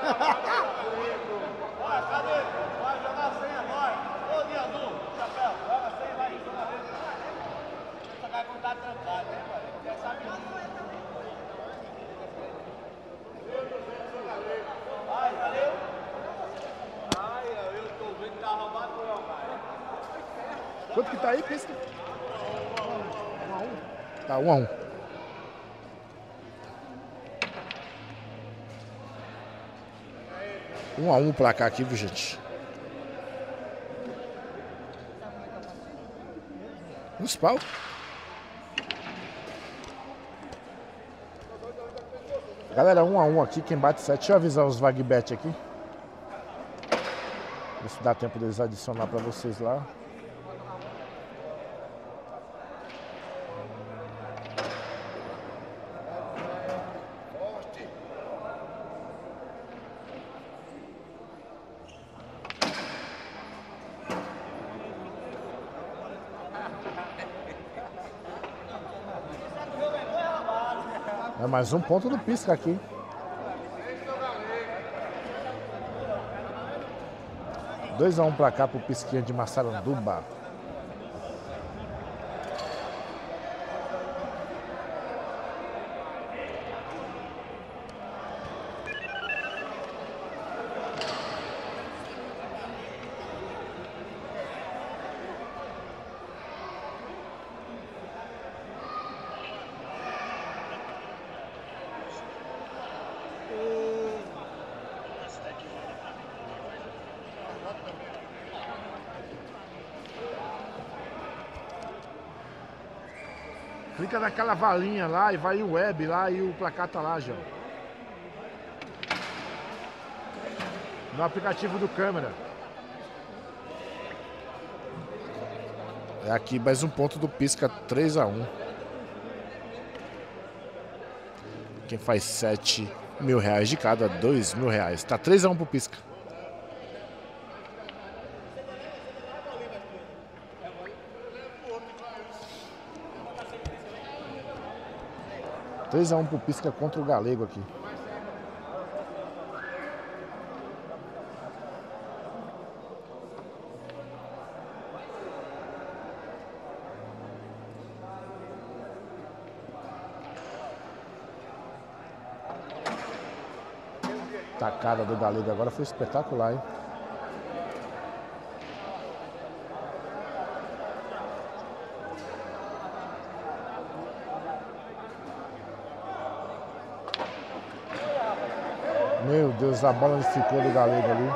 Olha, cadê? Vai jogar sem agora. Ô, dia azul, chapéu, joga sem, vai, joga vez. Essa cara quando tá trancado, né, pai? Já sabe disso. Vai, valeu. Ai, eu tô vendo que tá arrombado por jogar. Quanto que tá aí, Pisca? 1 a 1. Tá 1 a 1. Um a 1 o placar aqui, viu, gente? Nos pau. Galera, 1 a 1 aqui, quem bate 7. Deixa eu avisar os Vagbet aqui. Ver se dá tempo deles adicionar pra vocês lá. É mais um ponto do Pisca aqui. Dois a 1 pra cá pro Pisquinha de Massaranduba. Clica naquela valinha lá e vai o web lá e o placar tá lá já. No aplicativo do câmera. É aqui mais um ponto do Pisca, 3 a 1. Quem faz 7 mil reais de cada, 2 mil reais. Tá 3 a 1 pro Pisca. Três a 1 pro Pisca contra o Galego aqui. Tacada do Galego agora foi espetacular, hein? Meu Deus, a bola onde ficou do Galego ali.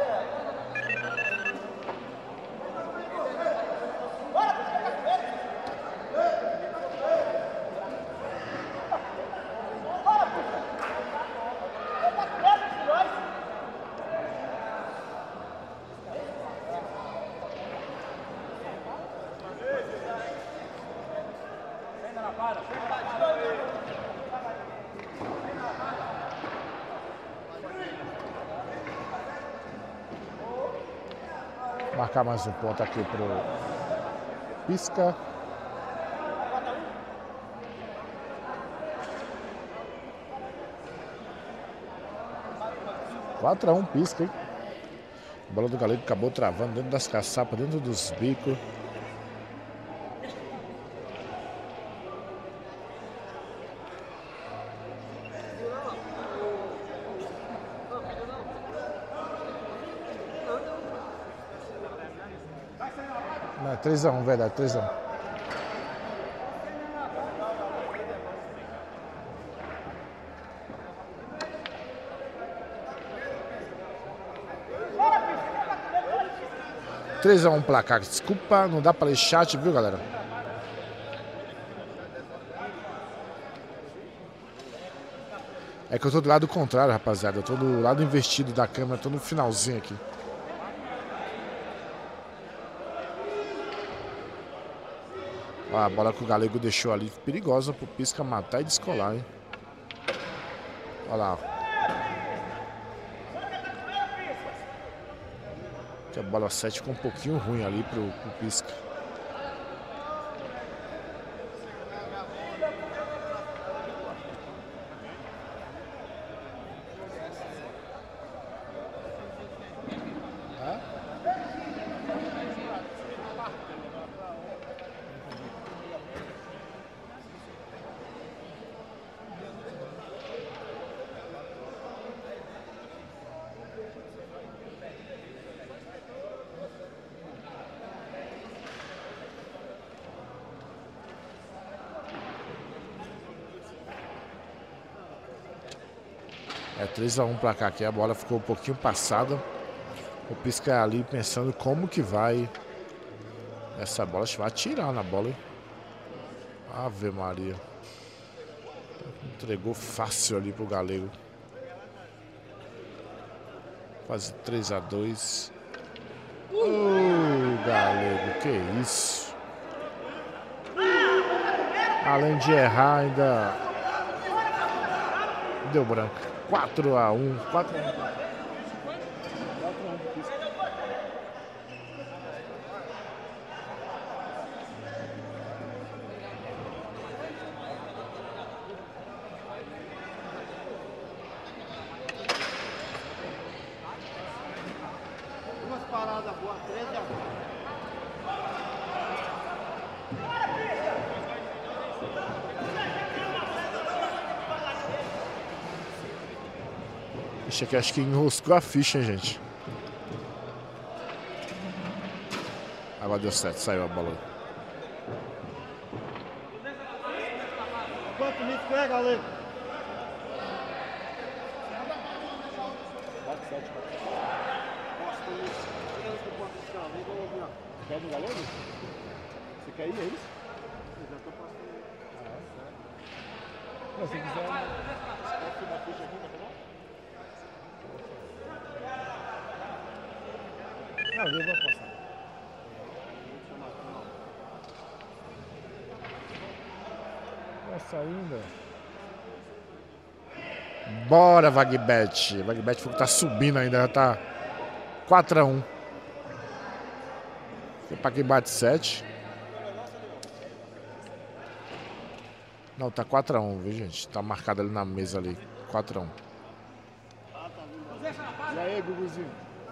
Marcar mais um ponto aqui pro Pisca. Quatro a 1 Pisca, hein? A bola do Galego acabou travando dentro das caçapas, dentro dos bicos. Não, 3 a 1, verdade, 3 a 1. Três a 1 placar. Desculpa, não dá pra ler chat, viu, galera? É que eu tô do lado contrário, rapaziada. Eu tô do lado invertido da câmera, tô no finalzinho aqui. Ó, a bola que o Galego deixou ali, perigosa pro Pisca matar e descolar, hein? Olha lá, ó. Que a bola 7 ficou um pouquinho ruim ali pro Pisca. É 3-1 pra cá, aqui a bola ficou um pouquinho passada. O Pisca ali pensando como que vai. Essa bola, acho que vai atirar na bola, hein? Ave Maria. Entregou fácil ali pro Galego. Quase 3-2. Galego, que isso. Além de errar, ainda deu branco. 4-1. 4-1. Duas paradas boas, 13-1. Ixi, aqui acho que enroscou a ficha, hein, gente. Agora deu certo, saiu a bola. Quanto nisso que é, Galego? Quer do Galego? Você quer ir, é isso? Eu já tô passando. Não, se quiser... Pode uma ficha aqui, tá bom? Não, eu vou passar. Nossa, ainda. Bora, Vagbet. Vagbet tá subindo ainda, já tá 4-1. Pra quem bate 7. Não, tá 4-1, viu, gente? Tá marcado ali na mesa ali. 4-1. E aí, Guguzinho?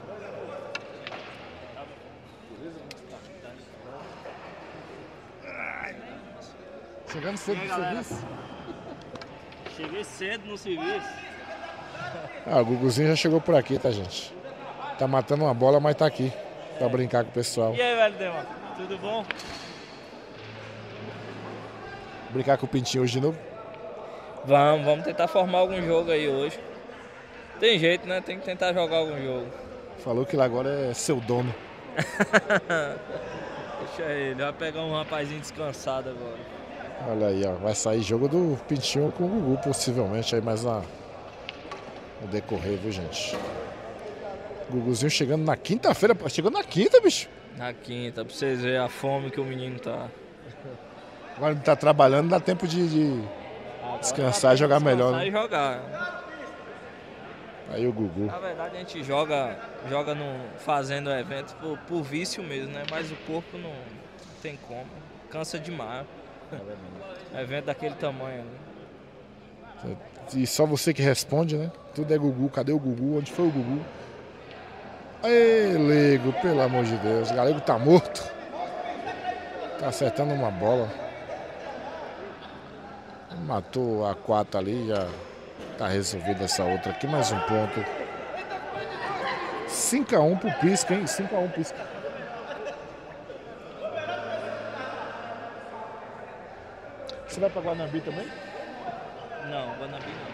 Chegando cedo pro serviço? Cheguei cedo no serviço. Ah, o Guguzinho já chegou por aqui, tá, gente? Tá matando uma bola, mas tá aqui. Pra brincar com o pessoal. E aí, velho Dema? Tudo bom? Brincar com o Pintinho hoje de novo? Vamos tentar formar algum jogo aí hoje. Tem jeito, né? Tem que tentar jogar algum jogo. Falou que lá agora é seu dono. Deixa ele, vai pegar um rapazinho descansado agora. Olha aí, ó. Vai sair jogo do Pintinho com o Gugu, possivelmente, aí mais no decorrer, viu, gente? Guguzinho chegando na quinta-feira. Chegou na quinta, bicho. Na quinta, pra vocês verem a fome que o menino tá. Agora ele tá trabalhando, dá tempo de descansar e jogar melhor, né? E jogar. Aí o Gugu. Na verdade a gente joga fazendo evento por vício mesmo, né? Mas o corpo não tem como. Cansa demais. Evento daquele tamanho, né? E só você que responde, né? Tudo é Gugu. Cadê o Gugu? Onde foi o Gugu? Ei, Lego, pelo amor de Deus. O Galego tá morto. Tá acertando uma bola. Matou a 4 ali, já tá resolvida essa outra aqui. Mais um ponto. 5-1 pro Pisca, hein? 5-1 Pisca. Você vai pra Guanambi também? Não, Guanambi não.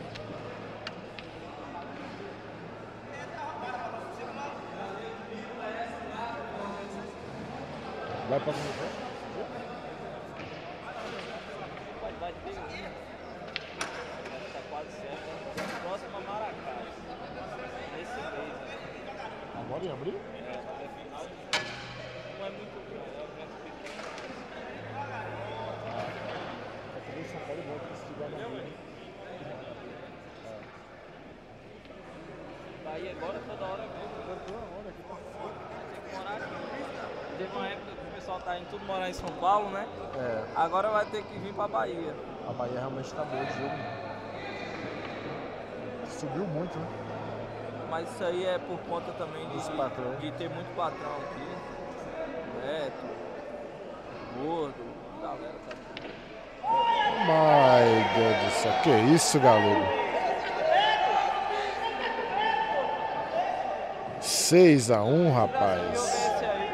Vai pra Guanambi? Vai ter um. Tá quase certo. Próximo a Maracá. Nesse mês. Agora em abril? Não é muito grande, é um evento pequeno. Em São Paulo volta pra esse Guanambi. Daí agora toda hora mesmo. Tem que morar aqui. Teve uma época que o pessoal tá indo tudo morar em São Paulo, né? É, Agora vai ter que vir pra Bahia. a Bahia realmente tá boa de jogo. Subiu muito, né? Mas isso aí é por conta também Dos patrões. de ter muito patrão aqui. Neto, gordo, galera tá. Ai, Deus do céu. Que isso, Galego? 6-1, rapaz. Esse aí.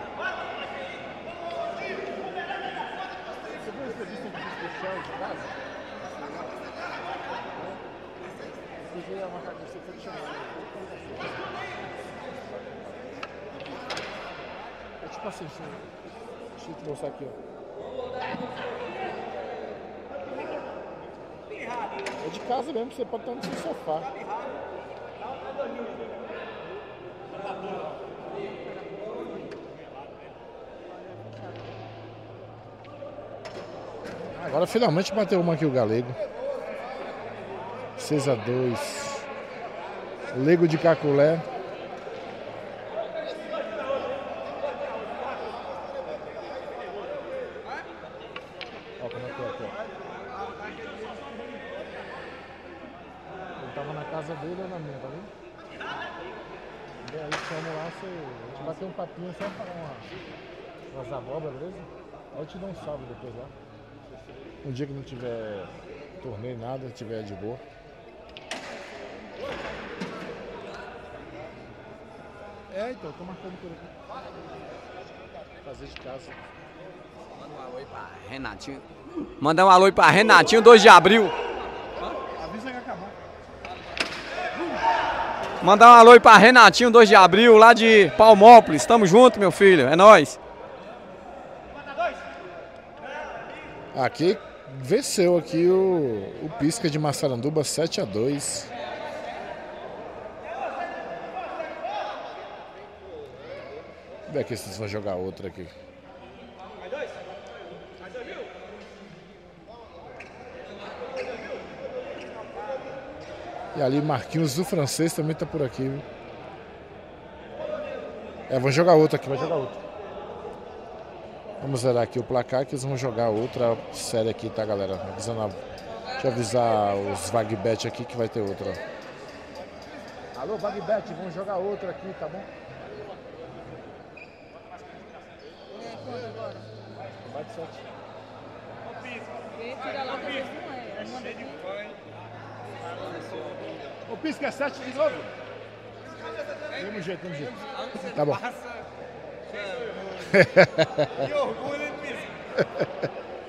Você viu a entrevista que eu fiz pro Charles de casa? Você viu É tipo assim, deixa eu te mostrar aqui, ó. É de casa mesmo, você pode estar no seu sofá. Agora finalmente bateu uma aqui o Galego. 6-2. Lego de Caculé. Ó como é que é aqui, ó. Ele tava na casa dele ou na minha, tá vendo? E aí chama lá, a gente bateu um papinho só para umas abóboras, beleza? Aí eu te dou um salve depois lá. Um dia que não tiver torneio, nada, tiver de boa. É, então, tô marcando por aqui. Fazer de casa. Manda um alô aí pra Renatinho. Mandar um alô aí pra Renatinho, 2 de abril. Avisa que acabou. Mandar um alô aí pra Renatinho, 2 de abril, lá de Palmópolis. Tamo junto, meu filho. É nóis. Aqui venceu aqui o Pisca de Massaranduba 7-2. Vê aqui se vocês vão jogar outra aqui. E ali Marquinhos do Francês também tá por aqui, viu? É, vão jogar outra aqui, vai jogar outra. Vamos zerar aqui o placar que eles vão jogar outra série aqui, tá, galera? Deixa eu avisar os Vagbet aqui que vai ter outra. Alô, Vagbet, vamos jogar outra aqui, tá bom? Bate 7. O Pisca é 7 de novo? Mesmo jeito, mesmo jeito. Tá bom. Que orgulho, hein, Pisca?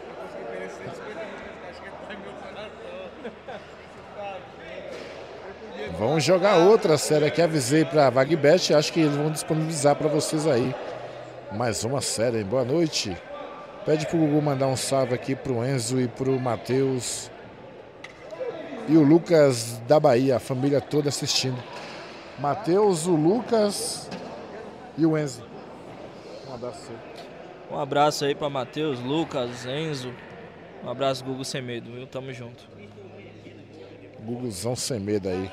Vamos jogar outra série aqui, avisei pra Vagbet, acho que eles vão disponibilizar pra vocês aí. Mais uma série, hein? Boa noite. Pede pro Gugu mandar um salve aqui pro Enzo e pro Matheus. E o Lucas da Bahia, a família toda assistindo. Matheus, o Lucas e o Enzo. Um abraço. Um abraço aí pra Matheus, Lucas, Enzo. Um abraço, Gugu Sem Medo, viu? Tamo junto. Guguzão sem medo aí.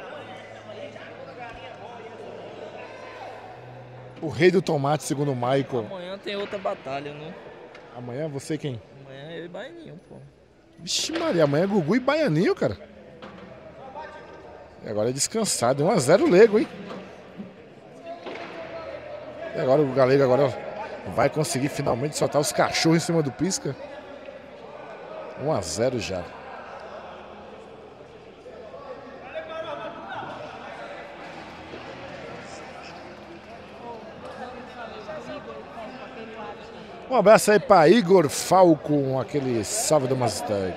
O rei do tomate, segundo o Michael. Amanhã tem outra batalha, né? Amanhã você quem? Amanhã eu e Baianinho, pô. Vixe Maria, amanhã é Gugu e Baianinho, cara. E agora é descansado. 1-0 Lego, hein? E agora o Galego agora vai conseguir finalmente soltar os cachorros em cima do Pisca. 1-0 já. Um abraço aí para Igor Falco, aquele salve do Mustang.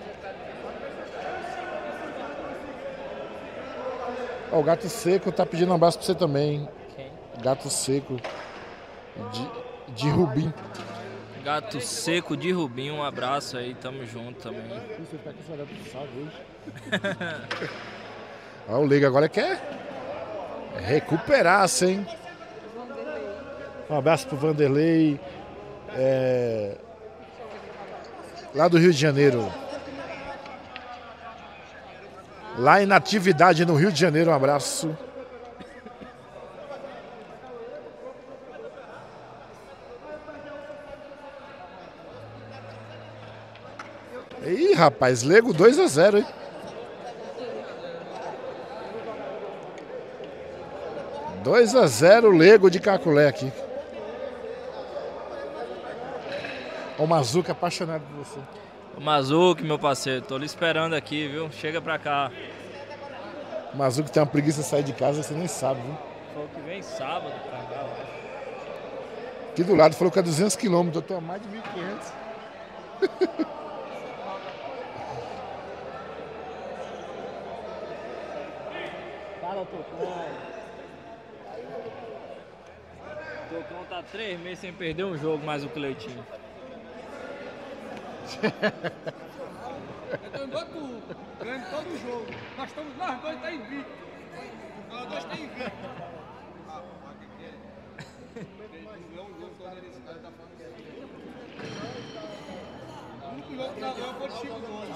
Ó, o Gato Seco tá pedindo um abraço para você também. Quem? Gato Seco de Rubim. Gato Seco de Rubim, um abraço aí, tamo junto também. Você tá com saudade do salve hoje. Ó, o Liga agora quer recuperar-se, hein? Um abraço pro Vanderlei. Lá do Rio de Janeiro. Lá em Natividade, no Rio de Janeiro, um abraço. Ih, rapaz, Lego 2-0, hein? — 2-0 Lego de Caculé aqui. O Mazuca apaixonado por você. O Mazuca, meu parceiro, tô lhe esperando aqui, viu? Chega pra cá. O Mazuca tem uma preguiça de sair de casa, você nem sabe, viu? Falou que vem sábado pra cá, eu acho. Aqui do lado falou que é 200 km, eu tô a mais de 1.500. Fala, Tocão. Tocão tá 3 meses sem perder um jogo, mais o Cleitinho. Eu tô igual tu, ganhando todo jogo. Nós dois tá invicto. Nós dois tá invicto. O único jogo que nós ganhamos foi o Chico Dois.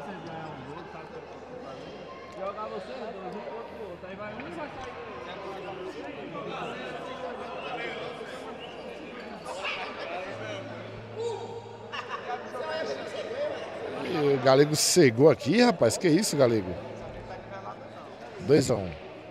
Jogar vocês dois, um contra o outro. Aí vai um e vai sair. E o Galego cegou aqui, rapaz. Que isso, Galego? 2-1.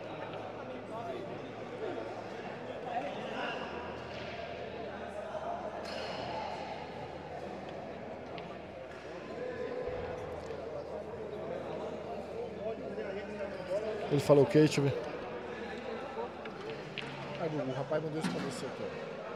Ele falou o quê? Deixa eu ver. Ah, Gugu, o rapaz mandou isso pra você aqui,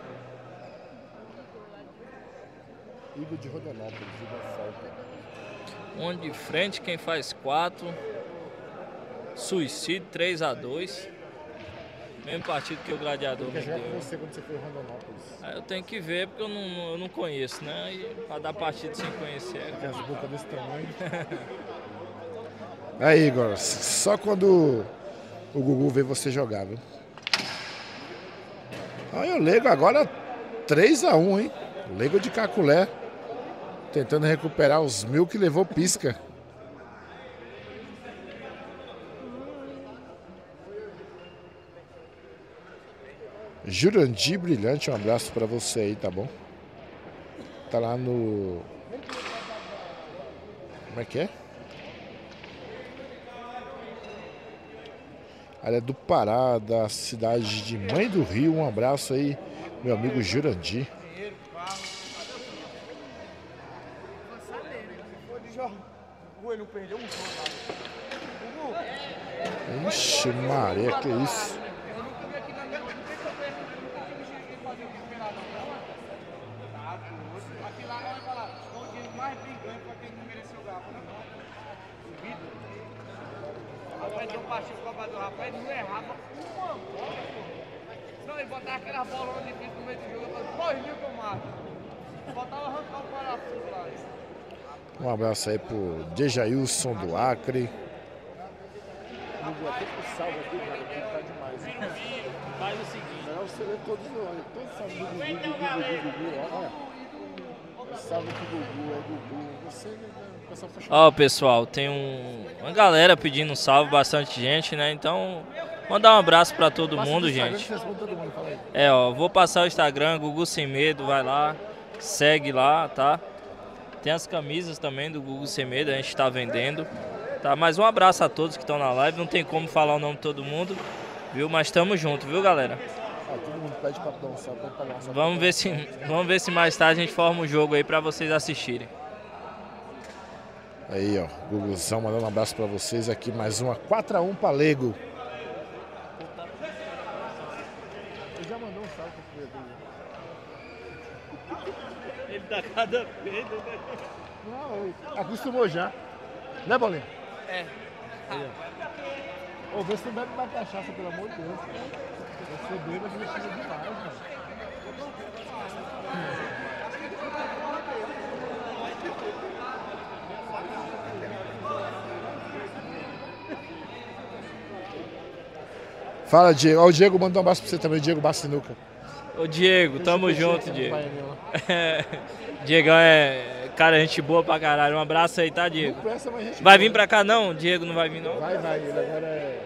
ó. Igor de Rondonópolis, Igor Falca. Um de frente, quem faz 4. Suicídio 3-2. Mesmo partido que o Gladiador me Quer jogar com deu. você quando você for em Rondonópolis. Aí eu tenho que ver porque eu não conheço, né? E pra dar partido sem conhecer. Tem as bocas desse tamanho. Aí, Igor, só quando o Gugu vê você jogar, viu? Aí o Lego agora 3-1, hein? Lego de Caculé. Tentando recuperar os 1000 que levou pisca. Jurandir Brilhante, um abraço pra você aí, tá bom? Tá lá no... Como é que é? Área do Pará, da cidade de Mãe do Rio. Um abraço aí, meu amigo Jurandir. Ele não perdeu um jogo lá. Ixi, Maria, que isso? Eu nunca vi aqui na minha vida. Não sei se eu perco, eu nunca vi ele fazer o campeonato. Tá, tudo. Aqui lá vai falar, foi o time mais brigante pra quem não mereceu ganhar. O Vitor. Rapaz, deu um partido com a do rapaz, ele não errava uma bola, pô. Não, ele botava aquela bola difícil no meio do jogo, eu falei, 2 mil que eu mato. Botava arrancar o parafuso lá. Um abraço aí pro Dejailson do Acre. Faz o seguinte. Não, você lê todos salve do Gugu. Olha, salve do Gugu, é Gugu. Você, o pessoal tá chamando. Ó, pessoal, tem uma galera pedindo um salve, bastante gente, né? Então, mandar um abraço pra todo mundo, gente. É, ó, vou passar o Instagram, Gugu Sem Medo, vai lá, segue lá, tá? Tem as camisas também do Gugu Sem Medo, a gente tá vendendo. Tá, mas um abraço a todos que estão na live, não tem como falar o nome de todo mundo, viu? Mas tamo junto, viu, galera? Todo mundo pede pra dançar, Vamos ver se mais tarde a gente forma um jogo aí pra vocês assistirem. Aí, ó, Guguzão mandando um abraço pra vocês aqui, mais uma 4-1 pra Lego. Ele já mandou um salve pro Pedro. Ele dá cada pedo, né? Não, acostumou já. Né, Bolinha? É. Ô, vê se não bebe mais cachaça, pelo amor de Deus. Você bebe, mas você precisa demais, mano. Fala, Diego. Ó, o Diego mandou um abraço pra você também, o Diego Bacinuca. Ô Diego, tamo junto, Diego. Diegão é cara, gente boa pra caralho. Um abraço aí, tá, Diego? Vai vir pra cá não? Diego não vai vir não? Vai, ele agora é...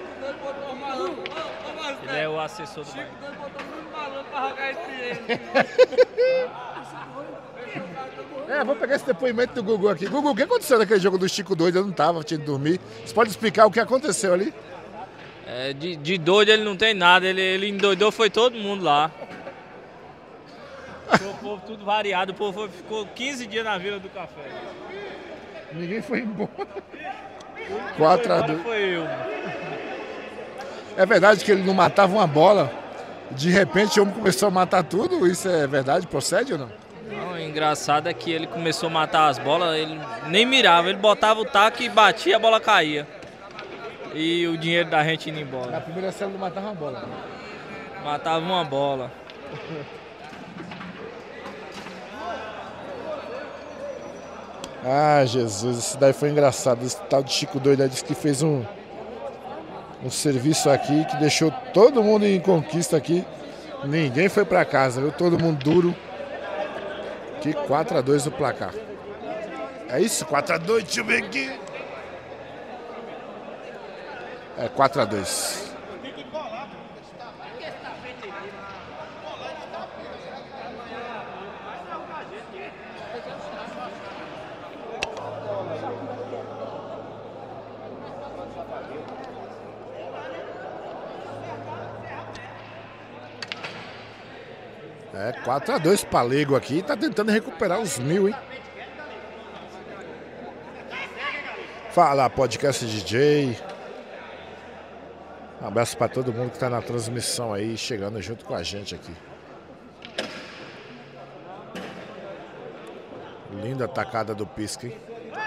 Ele é o assessor do Bahia. Vou pegar esse depoimento do Gugu aqui. Gugu, o que aconteceu naquele jogo do Chico doido? Eu não tava, tinha que dormir. Você pode explicar o que aconteceu ali? É, de doido ele não tem nada, ele endoidou, foi todo mundo lá. O povo tudo variado, o povo ficou 15 dias na Vila do Café. Ninguém foi embora. 4-2. Foi eu. É verdade que ele não matava uma bola, de repente o homem começou a matar tudo? Isso é verdade? Procede ou não? Não, o engraçado é que ele começou a matar as bolas, ele nem mirava, ele botava o taco e batia, a bola caía. E o dinheiro da gente indo Na embora. primeira série não matava uma bola. Matava uma bola. Ah, Jesus, isso daí foi engraçado. Esse tal de Chico Doido aí disse que fez um serviço aqui que deixou todo mundo em conquista aqui. Ninguém foi pra casa, viu? Todo mundo duro. Que 4-2 o placar. É isso? 4-2, deixa eu ver aqui. É 4-2. É 4-2 Palego aqui. Tá tentando recuperar os 1000, hein? Fala, podcast DJ. Um abraço para todo mundo que tá na transmissão aí, chegando junto com a gente aqui. Linda atacada do Pisca, hein?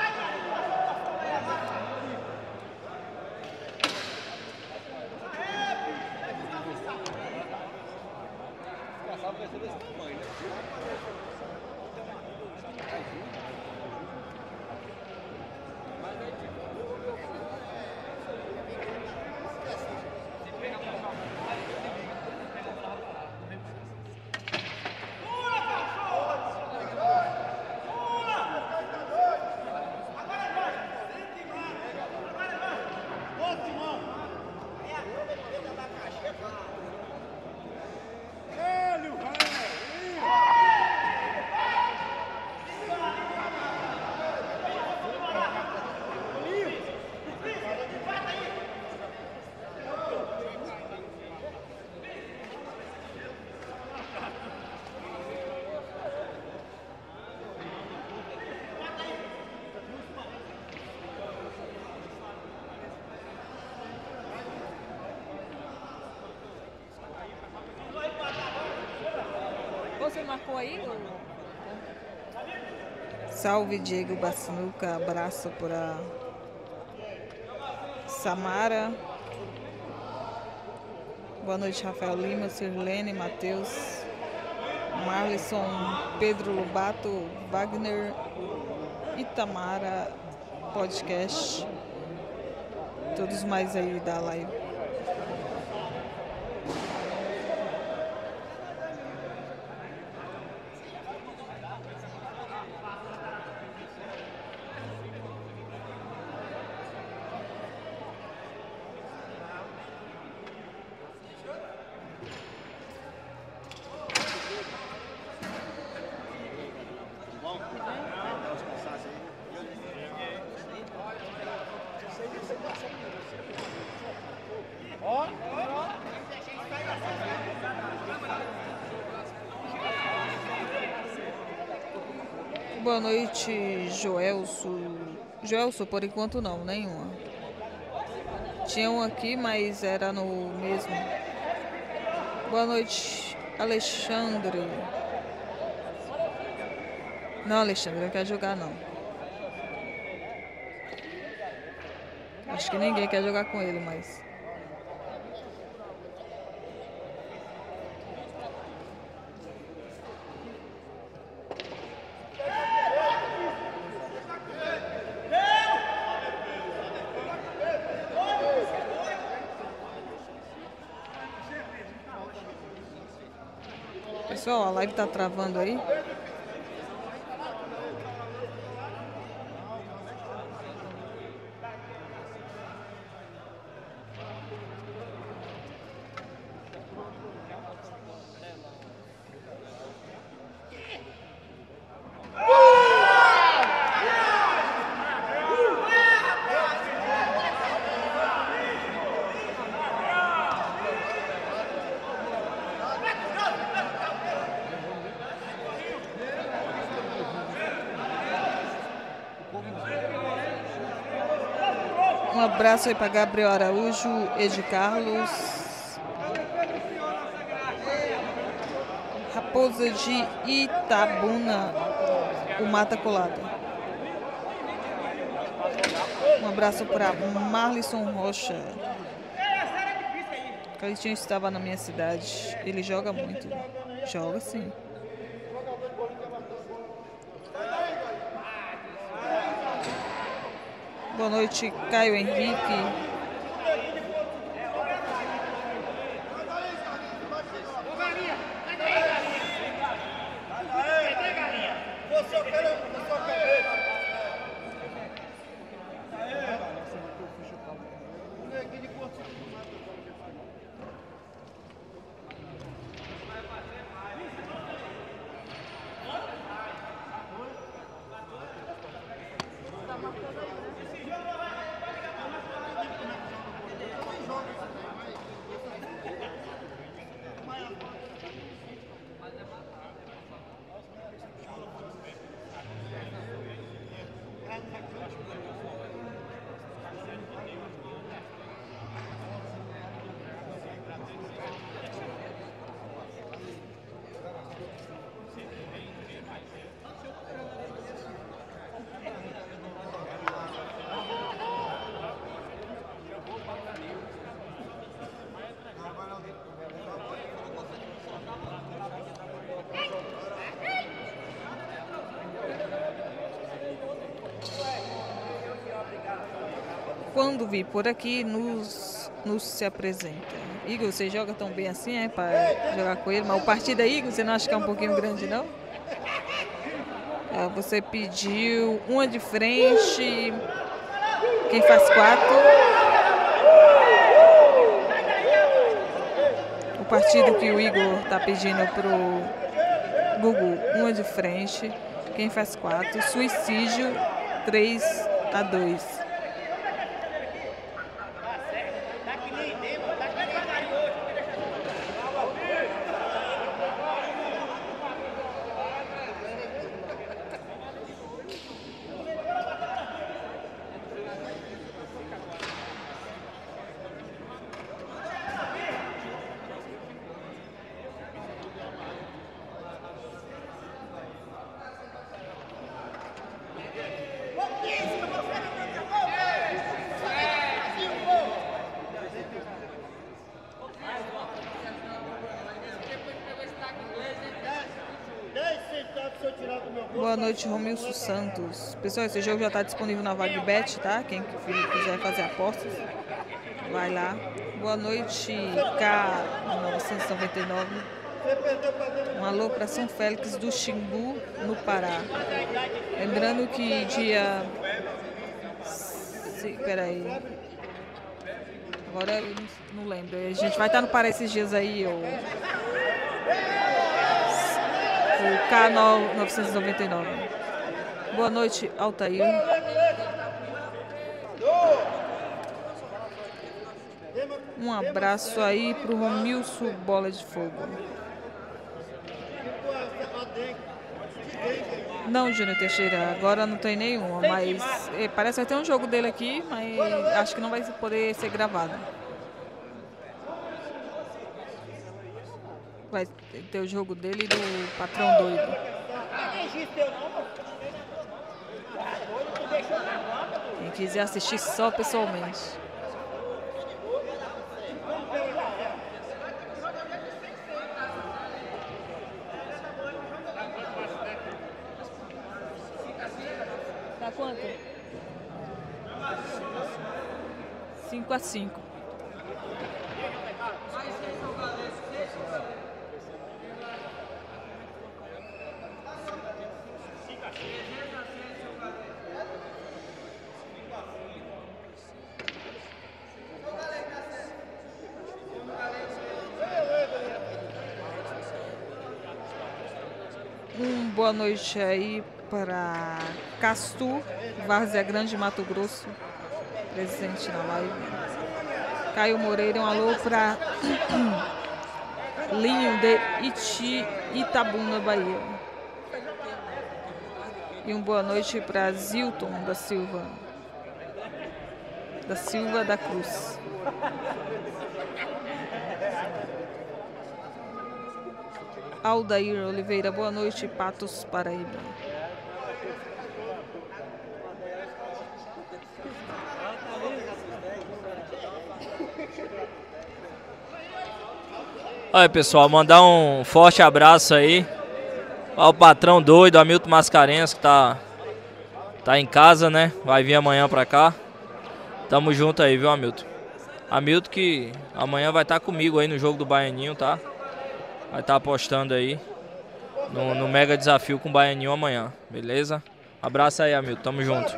Você marcou aí? Salve Diego Bacinuca, abraço para Samara. Boa noite, Rafael Lima, Sirlene, Matheus, Marlisson, Pedro Lobato, Wagner, Itamara, podcast, todos mais aí da live. Boa noite, Joelso. Joelso, por enquanto não, nenhuma. Tinha um aqui, mas era no mesmo. Boa noite, Alexandre. Não, Alexandre, não quer jogar não. Acho que ninguém quer jogar com ele, mas... Pessoal, a live tá travando aí. Um abraço aí para Gabriel Araújo, Edi Carlos, Raposa de Itabuna, o Mata Colada. Um abraço para Marlisson Rocha. Cleitinho estava na minha cidade. Ele joga muito. Joga sim. Boa noite, Caio Henrique. Quando vir por aqui, nos se apresenta. Igor, você joga tão bem assim, para jogar com ele? Mas o partido aí, Igor, você não acha que é um pouquinho grande, não? Você pediu uma de frente. Quem faz 4? O partido que o Igor tá pedindo pro Gugu, uma de frente. Quem faz 4? Suicídio 3-2. Boa noite, Romilson Santos. Pessoal, esse jogo já está disponível na VagBet, tá? Quem quiser fazer apostas, vai lá. Boa noite, K999. Um alô para São Félix do Xingu, no Pará. Lembrando que dia... Peraí. Agora eu não lembro. A gente vai estar no Pará esses dias aí, o K999. Boa noite, Altair. Um abraço aí pro Romilson Bola de Fogo. Não, Júnior Teixeira, agora não tem nenhuma, mas parece que vai ter um jogo dele aqui, mas acho que não vai poder ser gravado. Vai ter o jogo dele e do Patrão Doido. Quem quiser assistir só pessoalmente. Tá quanto? 5-5. Boa noite aí para Castur, Várzea Grande, Mato Grosso, presente na live. Caio Moreira, um alô para Linho de Itabuna, Bahia. E uma boa noite para Zilton da Silva da Cruz. Aldair Oliveira, boa noite, Patos, Paraíba. Olha, pessoal, mandar um forte abraço aí ao patrão doido, Hamilton Mascarenhas, que tá em casa, né? Vai vir amanhã pra cá. Tamo junto aí, viu, Hamilton? Hamilton que amanhã vai estar comigo aí no jogo do Baianinho, tá? Vai estar apostando aí no mega desafio com o Baianinho amanhã, beleza? Abraço aí, Hamilton, tamo junto.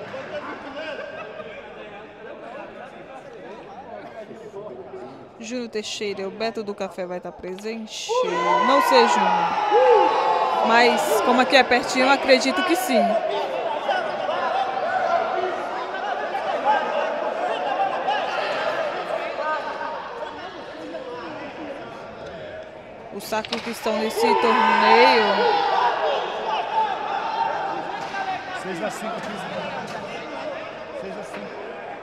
Júnior Teixeira, o Beto do Café vai estar presente? Não sei, Júnior. Mas como aqui é pertinho, eu acredito que sim. Os sacos que estão nesse torneio. 6 a 5, 15. 6 a 5.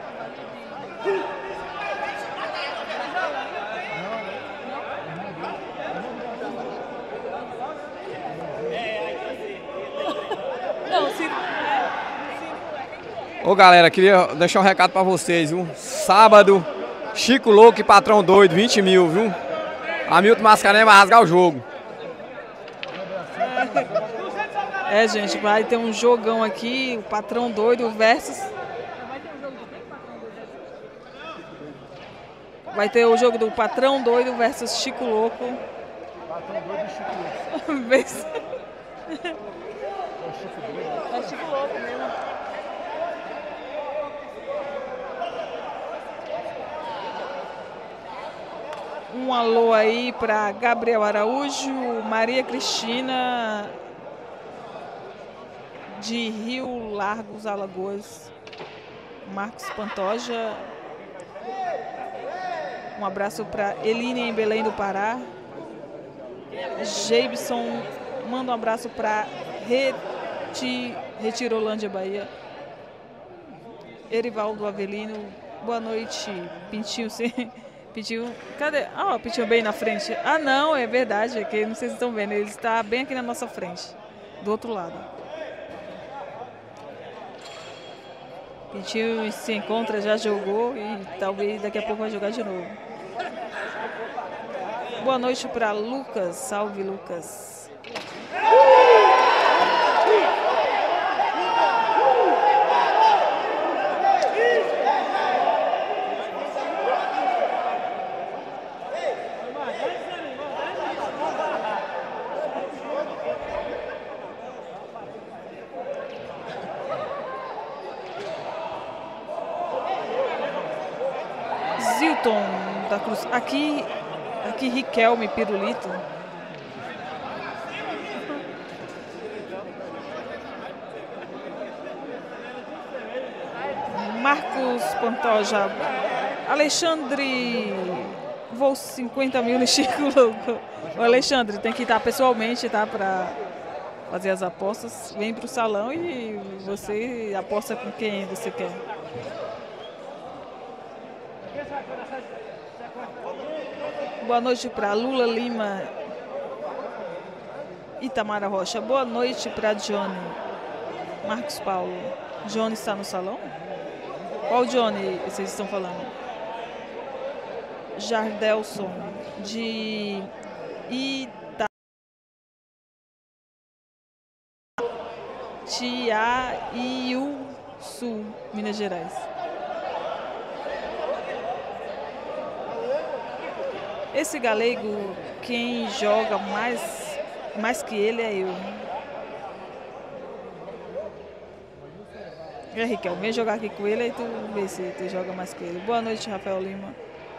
Ô galera, queria deixar um recado pra vocês, viu? Sábado, Chico Louco e Patrão Doido, 20 mil, viu? Hamilton Mascarenhas vai rasgar o jogo. É, gente, vai ter um jogão aqui, o Patrão Doido versus... Vai ter o jogo do Patrão Doido versus Chico Louco. Patrão doido e Chico Louco. É Chico Louco mesmo. Um alô aí para Gabriel Araújo, Maria Cristina de Rio Largos, Alagoas, Marcos Pantoja. Um abraço para Eline em Belém do Pará. Geibson, manda um abraço para Retirolândia, Bahia. Erivaldo Avelino, boa noite. Pintinho, sim. Pintinho, cadê? Ah, o Pintinho bem na frente. Ah, não, é verdade, é que não sei se estão vendo, ele está bem aqui na nossa frente, do outro lado. Pintinho se encontra, já jogou e talvez daqui a pouco vai jogar de novo. Boa noite para Lucas, salve Lucas. Zilton da Cruz, aqui Riquelme Pirulito. Marcos Pantoja, Alexandre, vou 50 mil no Chico Louco. O Alexandre tem que estar pessoalmente, tá, para fazer as apostas. Vem para o salão e você aposta com quem você quer. Boa noite para Lula Lima, Itamara Rocha. Boa noite para Johnny. Marcos Paulo. Johnny está no salão? Qual Johnny vocês estão falando? Jardelson, de Itaiuçu, Minas Gerais. Esse galego, quem joga mais que ele é eu. É, Riquel, vem jogar aqui com ele e tu vê se tu joga mais que ele. Boa noite, Rafael Lima.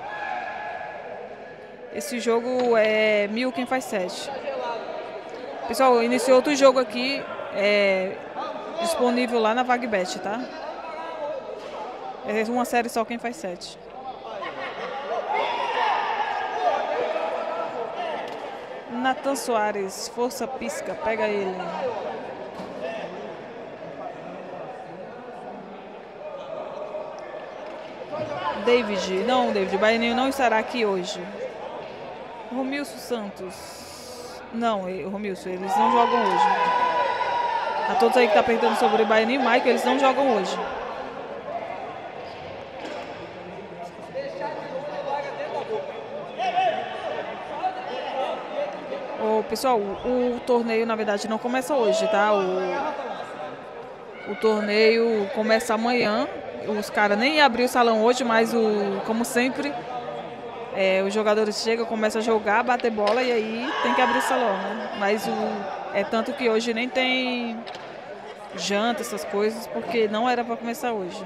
Esse jogo é 1000 quem faz 7. Pessoal, iniciou outro jogo aqui, disponível lá na VagBet, tá? É uma série só quem faz 7. Nathan Soares, força pisca, pega ele. David, o Baianinho não estará aqui hoje. Romilson Santos, não, Romilson, eles não jogam hoje. A todos aí que tá perguntando sobre o Baianinho e Mike, eles não jogam hoje. Pessoal, o torneio, na verdade, não começa hoje, tá? O torneio começa amanhã. Os caras nem abriram o salão hoje, mas, como sempre, os jogadores chegam, começam a jogar, bater bola e aí tem que abrir o salão, né? Mas é tanto que hoje nem tem janta, essas coisas, porque não era para começar hoje.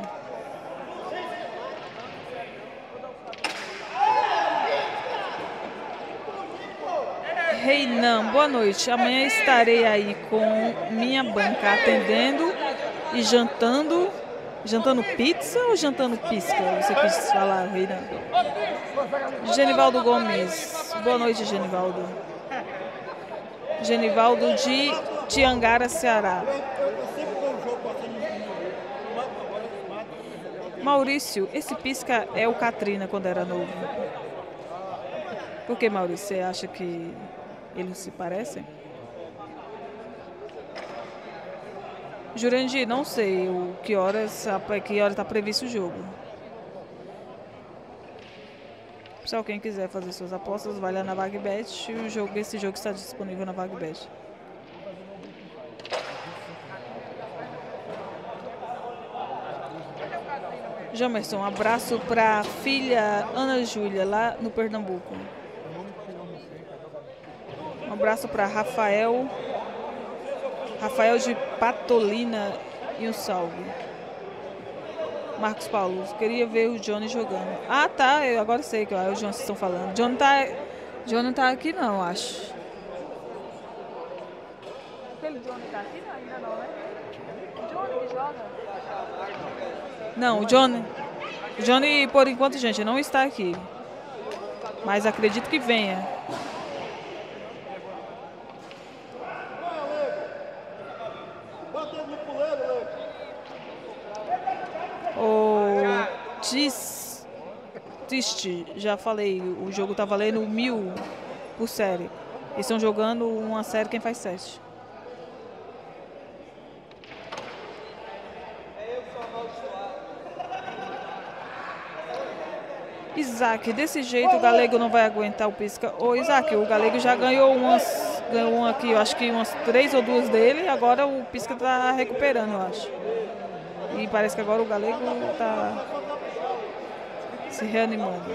Reinan, boa noite. Amanhã estarei aí com minha banca atendendo e jantando. Jantando pizza ou jantando pisca? Você quis falar, Reinan. Genivaldo Gomes. Boa noite, Genivaldo. Genivaldo de Tiangara, Ceará. Maurício, esse pisca é o Katrina quando era novo. Por que, Maurício? Você acha que eles se parecem? Jurandir, não sei que hora está previsto o jogo. Pessoal, quem quiser fazer suas apostas, vai lá na VagBet. Esse jogo está disponível na VagBet. Jamerson, um abraço para a filha Ana Júlia, lá no Pernambuco. Um abraço para Rafael de Patolina e um salve. Marcos Paulo, queria ver o Johnny jogando. Ah, tá, eu agora sei que é o Johnny que estão falando. Johnny não tá aqui não, acho. Aquele Johnny tá aqui? Não, ainda não, né? O Johnny que joga? Não, o Johnny, por enquanto, gente, não está aqui. Mas acredito que venha. Triste, já falei, o jogo tá valendo 1000 por série. Eles estão jogando uma série quem faz 7. Isaac, desse jeito o Galego não vai aguentar o pisca. Ô Isaac, o Galego já ganhou uma aqui, eu acho que umas 3 ou 2 dele, agora o pisca tá recuperando, eu acho. E parece que agora o Galego tá se reanimando.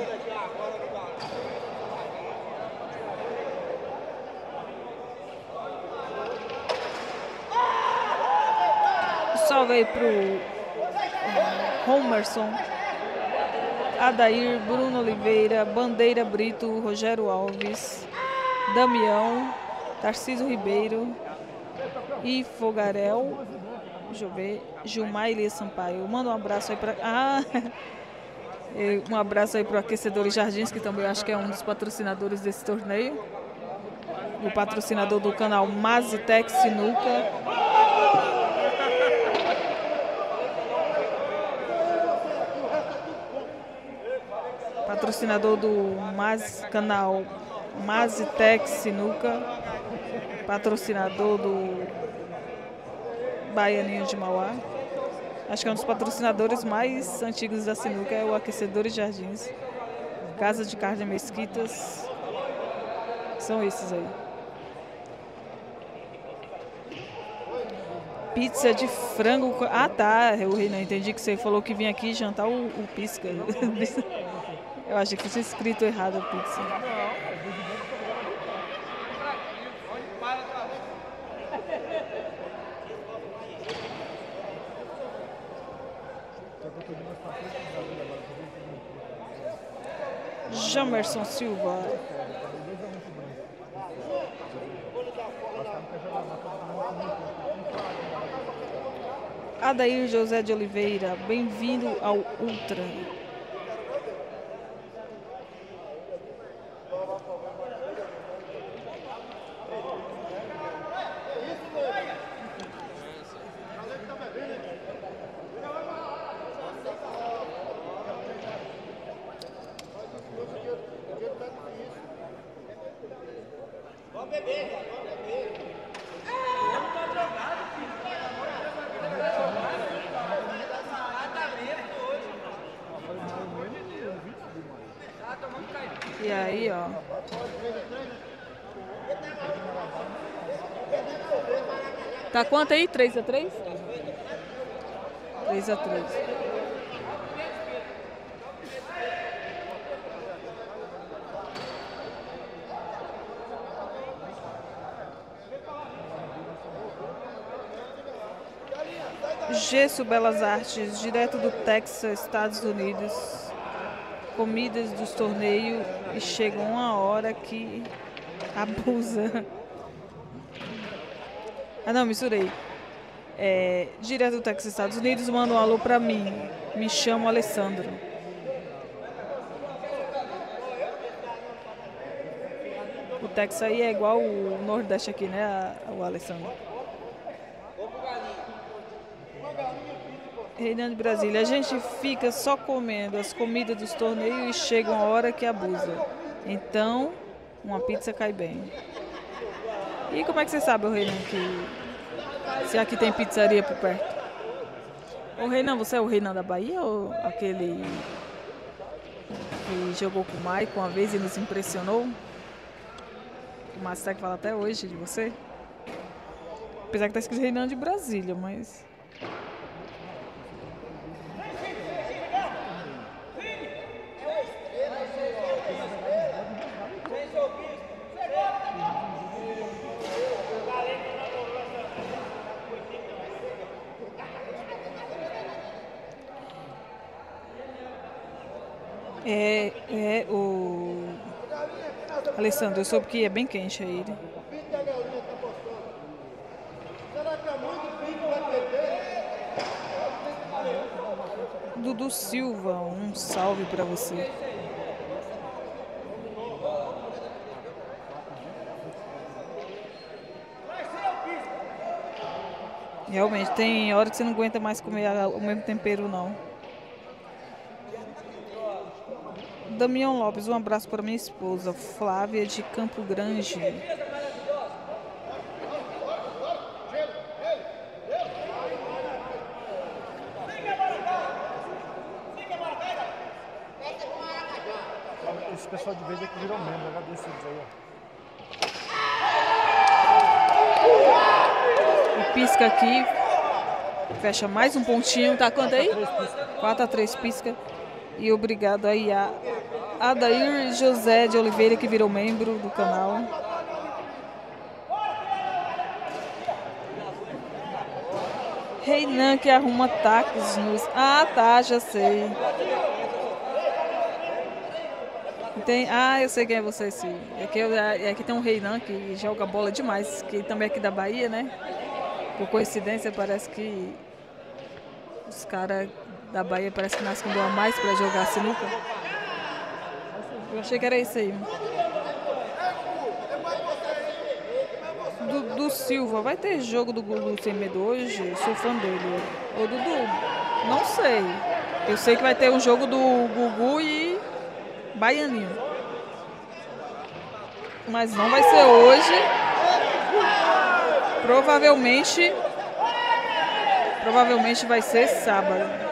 Salve aí pro Homerson, Adair, Bruno Oliveira, Bandeira Brito, Rogério Alves, Damião, Tarcísio Ribeiro e Fogarel. Deixa eu ver, Gilmar Elias Sampaio. Manda um abraço aí para... um abraço aí para o Aquecedores Jardins, que também acho que é um dos patrocinadores desse torneio. O patrocinador do canal Mazitec Sinuca. Patrocinador do canal Mazitec Sinuca. Patrocinador do Baianinho de Mauá. Acho que é um dos patrocinadores mais antigos da sinuca, é o Aquecedores Jardins. Casa de Carne Mesquitas. São esses aí. Pizza de frango. Ah, tá. Eu não entendi que você falou que vinha aqui jantar o pisca. Eu achei que tinha escrito errado a pizza. Jamerson Silva. Adair José de Oliveira, bem-vindo ao Ultra. E aí, ó. Tá quanto aí? 3-3? 3-3. Gesso Belas Artes, direto do Texas, Estados Unidos. Comidas dos torneios e chega uma hora que abusa. Ah, não, misturei. Direto do Texas, Estados Unidos, manda um alô pra mim. Me chamo Alessandro. O Texas aí é igual o Nordeste aqui, né, o Alessandro? Reinando de Brasília, a gente fica só comendo as comidas dos torneios e chega uma hora que abusa. Então, uma pizza cai bem. E como é que você sabe, Reinan, que se aqui tem pizzaria por perto? Ô Reinan, você é o Reinan da Bahia ou aquele que jogou com o Maicon uma vez e nos impressionou? O Márcio fala até hoje de você. Apesar que tá escrito Reinan de Brasília, mas... O Alessandro, eu soube que é bem quente aí. Né? Dudu Silva, um salve pra você. Realmente, tem hora que você não aguenta mais comer o mesmo tempero, não. Damião Lopes, um abraço para minha esposa, Flávia de Campo Grande. Esse pessoal de vez é que virou membro, agradeço eles aí, ó. E pisca aqui, fecha mais um pontinho, tá quanto aí? 4-3 pisca. E obrigado aí a Adair José de Oliveira, que virou membro do canal. Reinan, que arruma tacos nos... Ah, tá, já sei. Eu sei quem é você, sim. Aqui tem um Reinan que joga bola demais, que também é aqui da Bahia, né? Por coincidência, parece que os caras da Bahia parece que nascem com boa mais para jogar sinuca. Eu achei que era isso aí. Dudu Silva, vai ter jogo do Gugu Sem Medo hoje? Sou fã dele. Ô Dudu, não sei. Eu sei que vai ter um jogo do Gugu e Baianinho. Mas não vai ser hoje. Provavelmente vai ser sábado.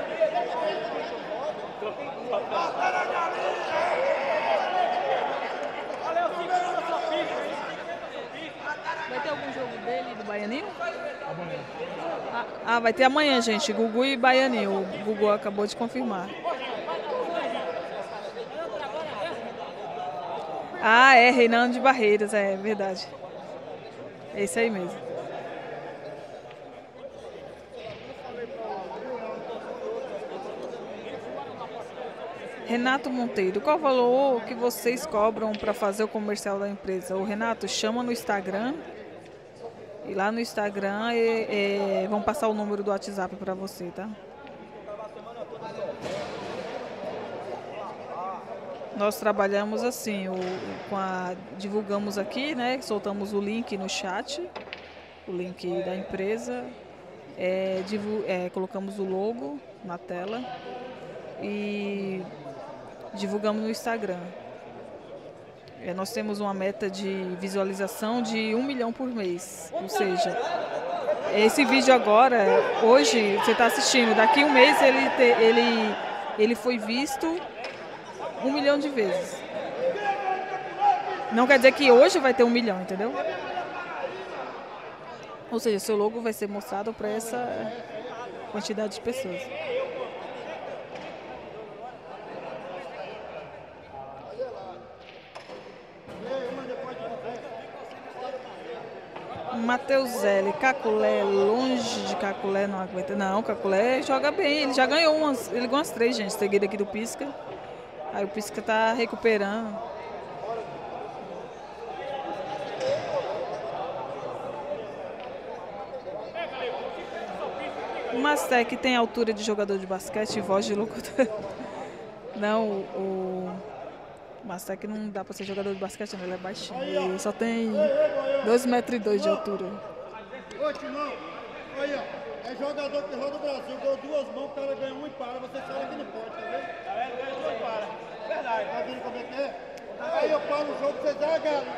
Vai ter algum jogo dele do Baianinho? Amanhã. Vai ter amanhã, gente. Gugu e Baianinho. O Gugu acabou de confirmar. É Reinando de Barreiras, é verdade. É isso aí mesmo. Renato Monteiro, qual o valor que vocês cobram para fazer o comercial da empresa? O Renato, chama no Instagram. E lá no Instagram vão passar o número do WhatsApp para você, tá? Nós trabalhamos assim, divulgamos aqui, né? Soltamos o link no chat, o link da empresa, colocamos o logo na tela e divulgamos no Instagram. Nós temos uma meta de visualização de 1 milhão por mês, ou seja, esse vídeo agora, hoje, você está assistindo, daqui um mês ele foi visto 1 milhão de vezes. Não quer dizer que hoje vai ter 1 milhão, entendeu? Ou seja, seu logo vai ser mostrado para essa quantidade de pessoas. Mateuzelli, Caculé, longe de Caculé, não aguenta. Não, Caculé joga bem, ele já ganhou ele ganhou umas 3, gente, seguida aqui do Pisca. Aí o Pisca tá recuperando. O Mastec tem altura de jogador de basquete e voz de locutor. Não, o Mastec não dá pra ser jogador de basquete, não, ele é baixinho. Ele só tem 2,2 metros de altura. Ô, Timão, aí, ó. É jogador que roda o Brasil, deu 2 mãos, o cara ganha 1 e para. Você fala que não pode, tá vendo? Tá vendo? Ganha 2 e para. Verdade. Tá vendo como é que é? Aí eu paro o jogo, vocês agarram.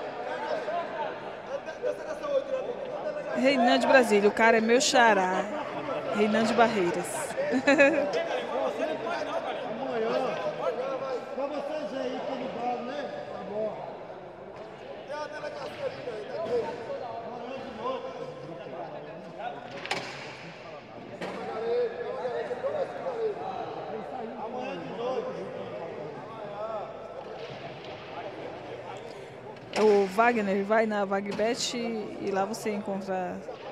Reinan de Brasília, o cara é meu xará. Reinan de Barreiras. Amanhã, pra vocês aí que ele vale, né? Tá bom. Tem a delegacia ali, velho. Amanhã de novo. Amanhã de novo. O Wagner vai na Vagbet e lá você encontra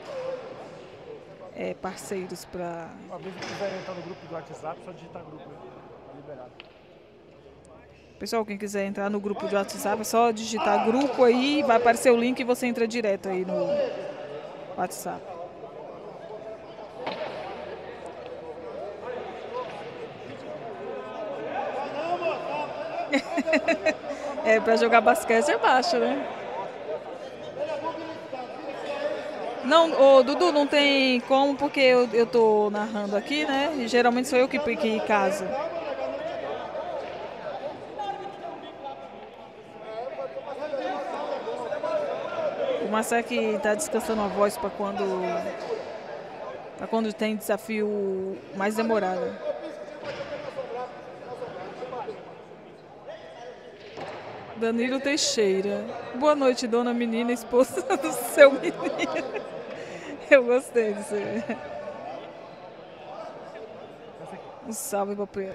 parceiros para... Uma vez que quiser entrar no grupo do WhatsApp, só digitar grupo, liberado. Pessoal, quem quiser entrar no grupo do WhatsApp, é só digitar grupo aí, vai aparecer o link e você entra direto aí no WhatsApp. Para jogar basquete é baixo, né? Não, Dudu, não tem como, porque eu tô narrando aqui, né? E geralmente sou eu que caso. O Masek tá descansando a voz para quando tem desafio mais demorado. Danilo Teixeira. Boa noite, dona menina, esposa do seu menino. Eu gostei disso aí. Um salve pra Pera.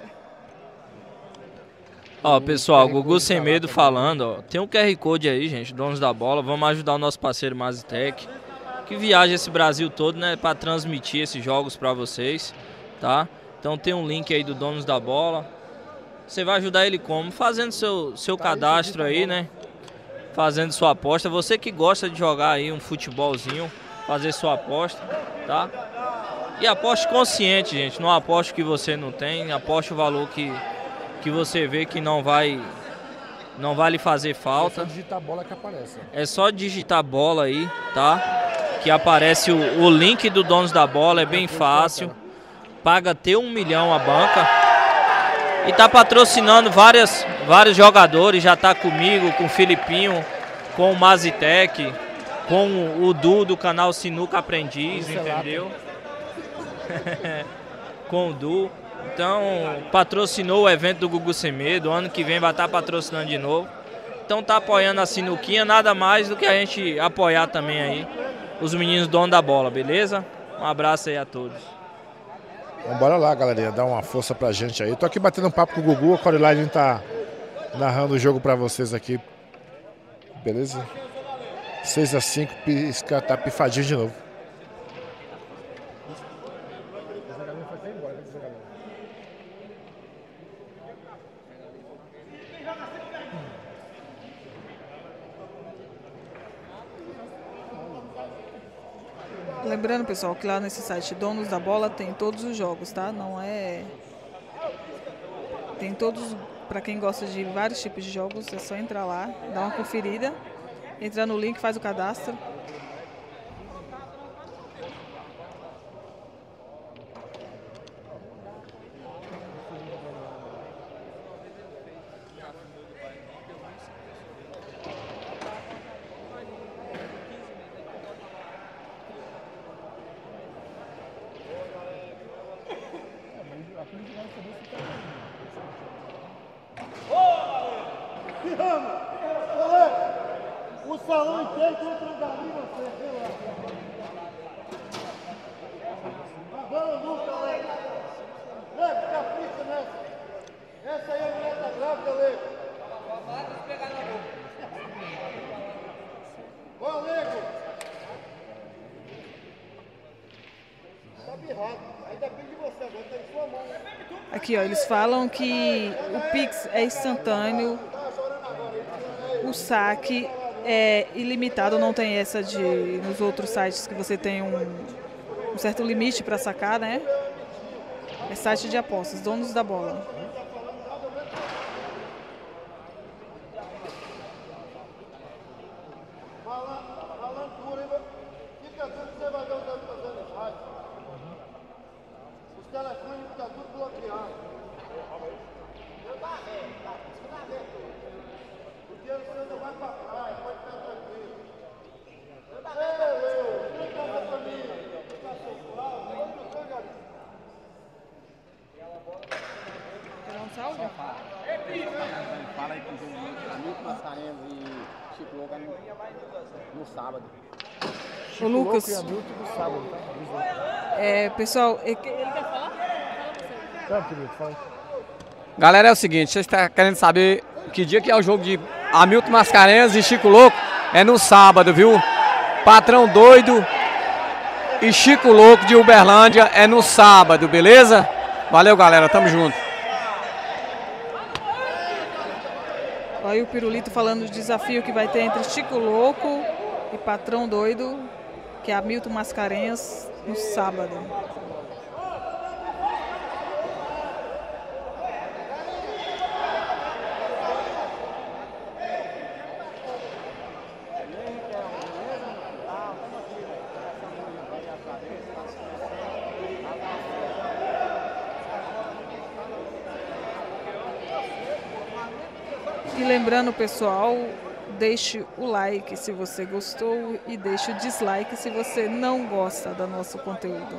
Ó, pessoal, Gugu Sem Medo falando, ó. Tem um QR Code aí, gente, donos da bola. Vamos ajudar o nosso parceiro Mazitec, que viaja esse Brasil todo, né, pra transmitir esses jogos pra vocês, tá? Então tem um link aí do Donos da Bola. Você vai ajudar ele como? Fazendo seu cadastro aí, né? Fazendo sua aposta. Você que gosta de jogar aí um futebolzinho, fazer sua aposta, tá? E aposte consciente, gente. Não aposte que você não tem. Aposte o valor que você vê que não vai lhe fazer falta. É só digitar bola que aparece. É só digitar bola aí, tá? Que aparece o link do Donos da Bola. É bem fácil. Paga até 1 milhão a banca. E tá patrocinando vários jogadores, já tá comigo, com o Filipinho, com o Mazitec, com o Du do canal Sinuca Aprendiz, entendeu? Com o Du. Então, patrocinou o evento do Gugu Sem Medo, ano que vem vai estar patrocinando de novo. Então tá apoiando a Sinuquinha, nada mais do que a gente apoiar também aí os meninos donos da bola, beleza? Um abraço aí a todos. Então bora lá, galerinha, dá uma força pra gente aí. Eu tô aqui batendo um papo com o Gugu, a Coreline tá narrando o jogo pra vocês aqui. Beleza? 6-5, Pisca tá pifadinho de novo. Lembrando, pessoal, que lá nesse site Donos da Bola tem todos os jogos, tá? Não é... Tem todos, para quem gosta de vários tipos de jogos, é só entrar lá, dar uma conferida, entrar no link, faz o cadastro. Vamos! O salão inteiro contra o Gabi, você, sei lá. Agora nunca, Lego. Lego, capricha nessa. Essa aí é a mulher tá grávida, Lego. Ó, Lego. Tá birrado. Aí depende de você, agora tá em sua mão. Aqui, ó, eles falam que o Pix é instantâneo, o saque é ilimitado, não tem essa de nos outros sites que você tem um certo limite para sacar, né? É site de apostas, donos da bola. Falando duro, hein? Fica tudo que você vai ver os amigos fazendo errado. Os telefones ficam tudo bloqueados. O dinheiro você não vai pra praia, pode ficar tranquilo. Ei, fica com a família. Fica socorro. Quer dar um salve? Fala aí com o jogo Hamilton Mascarenhas e Chico Louco no sábado. Ô, Lucas. E Hamilton no sábado, tá? Pessoal, ele quer falar? Tá, querido, fala. Galera, é o seguinte, vocês estão querendo saber que dia que é o jogo de Hamilton Mascarenhas e Chico Louco? É no sábado, viu? Patrão Doido e Chico Louco de Uberlândia é no sábado, beleza? Valeu, galera, tamo junto. Aí o Pirulito falando do desafio que vai ter entre Chico Louco e Patrão Doido, que é Hamilton Mascarenhas, no sábado. E lembrando, pessoal, deixe o like se você gostou e deixe o dislike se você não gosta do nosso conteúdo.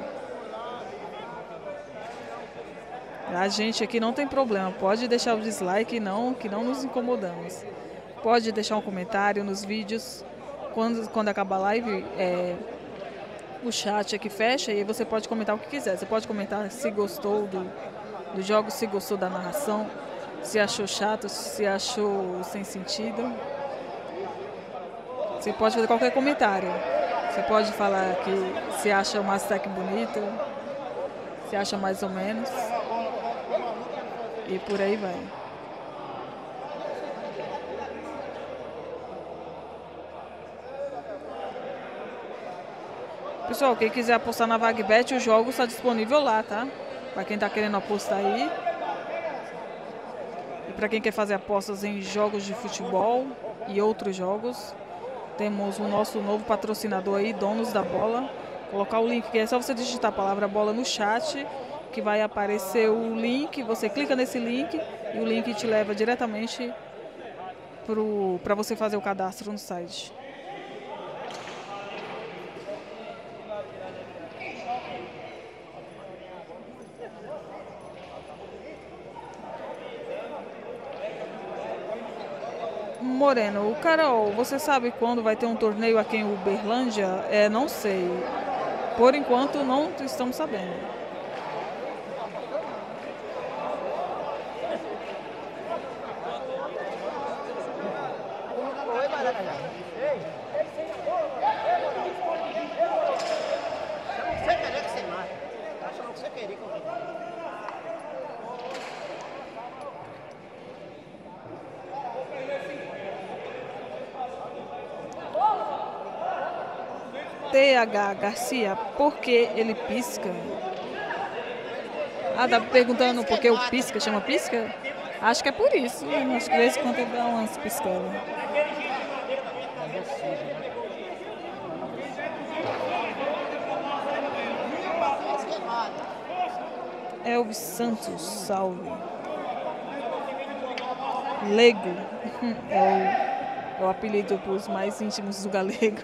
A gente aqui não tem problema, pode deixar o dislike que não nos incomodamos. Pode deixar um comentário nos vídeos, quando acabar a live, o chat aqui fecha e você pode comentar o que quiser. Você pode comentar se gostou do jogo, se gostou da narração, se achou chato, se achou sem sentido. Você pode fazer qualquer comentário. Você pode falar que se acha o Mastec bonito, se acha mais ou menos. E por aí vai. Pessoal, quem quiser apostar na VagBet, o jogo está disponível lá, tá? Para quem está querendo apostar aí. E para quem quer fazer apostas em jogos de futebol e outros jogos, temos o nosso novo patrocinador aí, Donos da Bola. Colocar o link, que é só você digitar a palavra bola no chat, que vai aparecer o link, você clica nesse link e o link te leva diretamente para você fazer o cadastro no site. Moreno, o Carol, você sabe quando vai ter um torneio aqui em Uberlândia? Não sei. Por enquanto não estamos sabendo. TH Garcia, por que ele pisca? Ah, tá perguntando por que o pisca, chama pisca? Acho que é por isso, né? Acho que de vez em quando ele dá umas piscadas. Elvis Santos, salve. Lego, é o apelido para os mais íntimos do galego.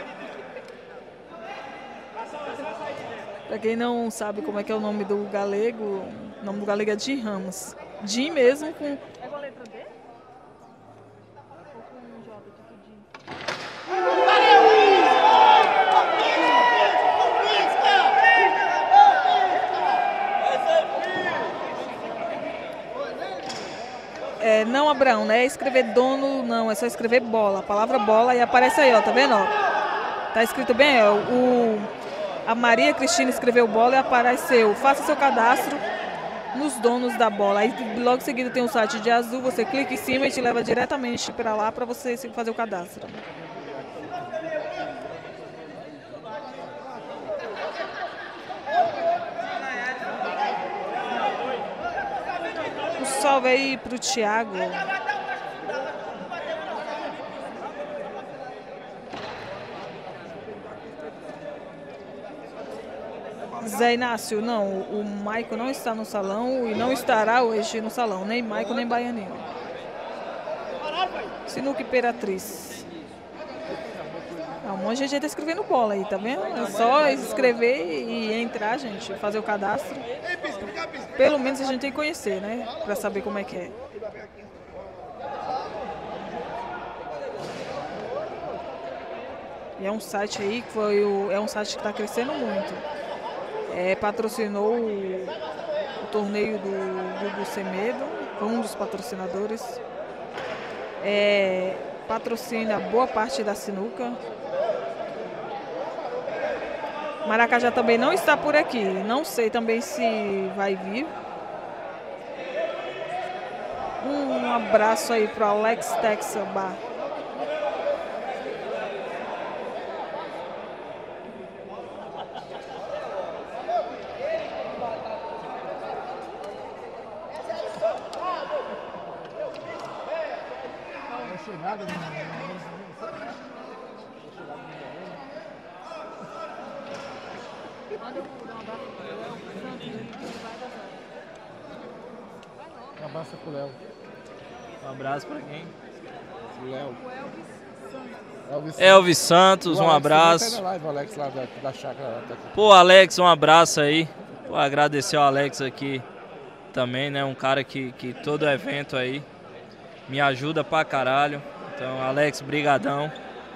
Pra quem não sabe como é que é o nome do galego, o nome do galego é Jim Ramos. Jim mesmo com... É com a letra D? Ou com J, tipo Jim? É, não, Abraão, né? Escrever dono, não, é só escrever bola. A palavra bola e aparece aí, ó, tá vendo? Ó? Tá escrito bem, ó. A Maria Cristina escreveu bola e apareceu. Faça seu cadastro nos donos da bola. Aí logo em seguida tem um site de azul, você clica em cima e te leva diretamente para lá para você fazer o cadastro. Um salve aí pro Thiago. Zé Inácio, não, o Maico não está no salão e não estará hoje no salão, nem Maico nem Baianinho. Sinuca Imperatriz. Um monte de gente está escrevendo bola aí, tá vendo? É só escrever e entrar, gente, fazer o cadastro. Pelo menos a gente tem que conhecer, né? Para saber como é que é. E é um site aí que é um site que está crescendo muito. Patrocinou o torneio do Gugu Semedo, foi um dos patrocinadores. Patrocina boa parte da sinuca. Maracajá também não está por aqui, não sei também se vai vir. Um abraço aí para Alex Texas Bar. Um abraço pro Léo. Um abraço pra quem? O Léo. Elvis Santos, um abraço. Live, o Alex lá da chácara. Pô, Alex, um abraço aí. Pô, agradecer ao Alex aqui também, né? Um cara que todo evento aí me ajuda pra caralho. Então, Alex, brigadão.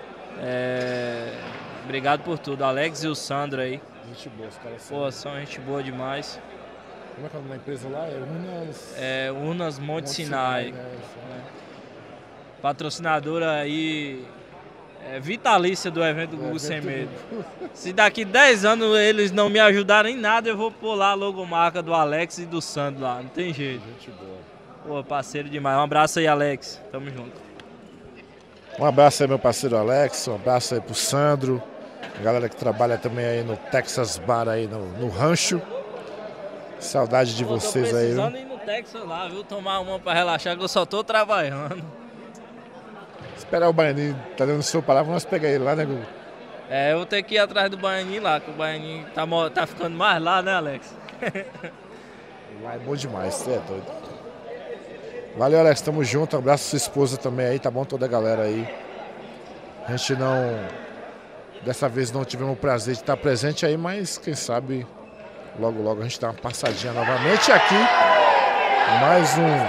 Obrigado por tudo. Alex e o Sandro aí. Gente boa, os caras são. Pô, são gente boa demais. Como é que é o nome da empresa lá? Unas Monte Sinai. Né? Patrocinadora aí vitalícia do evento do Gugu Sem Medo. Se daqui 10 anos eles não me ajudarem em nada, eu vou pôr lá a logomarca do Alex e do Sandro lá. Não tem jeito. Gente boa. Pô, parceiro demais. Um abraço aí, Alex. Tamo junto. Um abraço aí, meu parceiro Alex. Um abraço aí pro Sandro. A galera que trabalha também aí no Texas Bar aí no rancho. Saudade de vocês aí. Tô precisando ir no Texas lá, viu? Tomar uma pra relaxar que eu só tô trabalhando. Esperar o Baianinho, tá dando sua palavra, nós pegar ele lá, né, Gugu? Eu vou ter que ir atrás do Baianinho lá, que o Baianinho tá ficando mais lá, né, Alex? Lá é bom demais, você é doido. Valeu, Alex, tamo junto. Um abraço pra sua esposa também aí, tá bom? Toda a galera aí. A gente dessa vez não tivemos o prazer de estar presente aí, mas quem sabe logo logo a gente dá uma passadinha novamente aqui. Mais um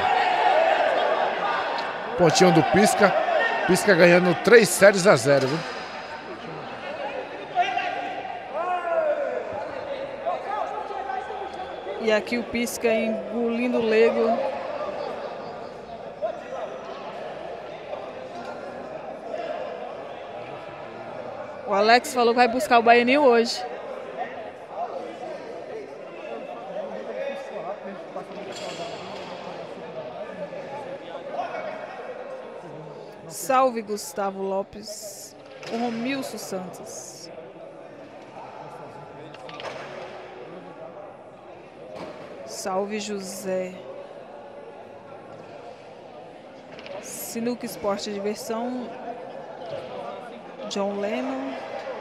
pontinho do Pisca. Pisca ganhando 3-0, viu? E aqui o Pisca engolindo o Lego. O Alex falou que vai buscar o Baianinho hoje. Salve Gustavo Lopes, o Romilson Santos. Salve José. Sinuca Esporte e Diversão. John Lennon.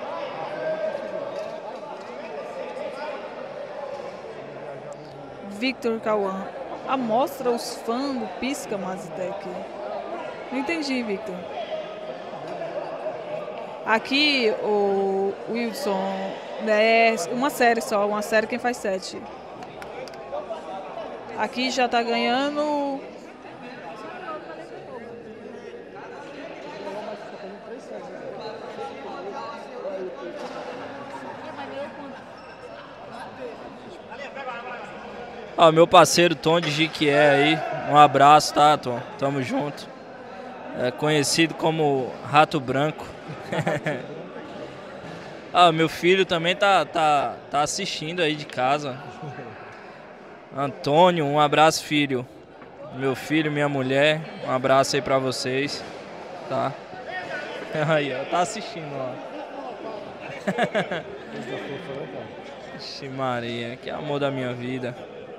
Victor Cauã. Mostra os fãs do Pisca Mazitec. Não entendi, Victor. Aqui, o Wilson, é uma série só, uma série quem faz 7. Aqui já tá ganhando... Ó, meu parceiro Tom de Jiquié aí, um abraço, tá, Tom? Tamo junto. É conhecido como Rato Branco. Ah, meu filho também tá assistindo aí de casa. Antônio, um abraço, filho. Meu filho, minha mulher, um abraço aí pra vocês, tá? Aí, ó, tá assistindo, ó. Ixi, Maria, que amor da minha vida.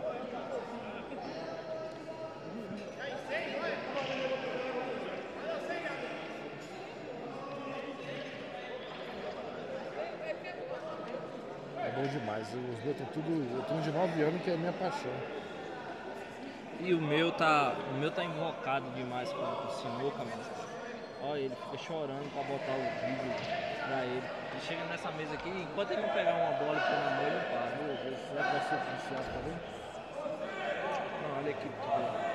É bom demais. Os meus estão tudo. Eu tenho de 9 anos que é a minha paixão. E o meu tá invocado demais com o sinuca, mano. Olha, ele fica chorando pra botar o vídeo pra ele. Ele chega nessa mesa aqui, enquanto ele não pegar uma bola e pôr na mão, ele não para. Meu Deus, será que vai ser oficial também? Não, olha aqui tudo.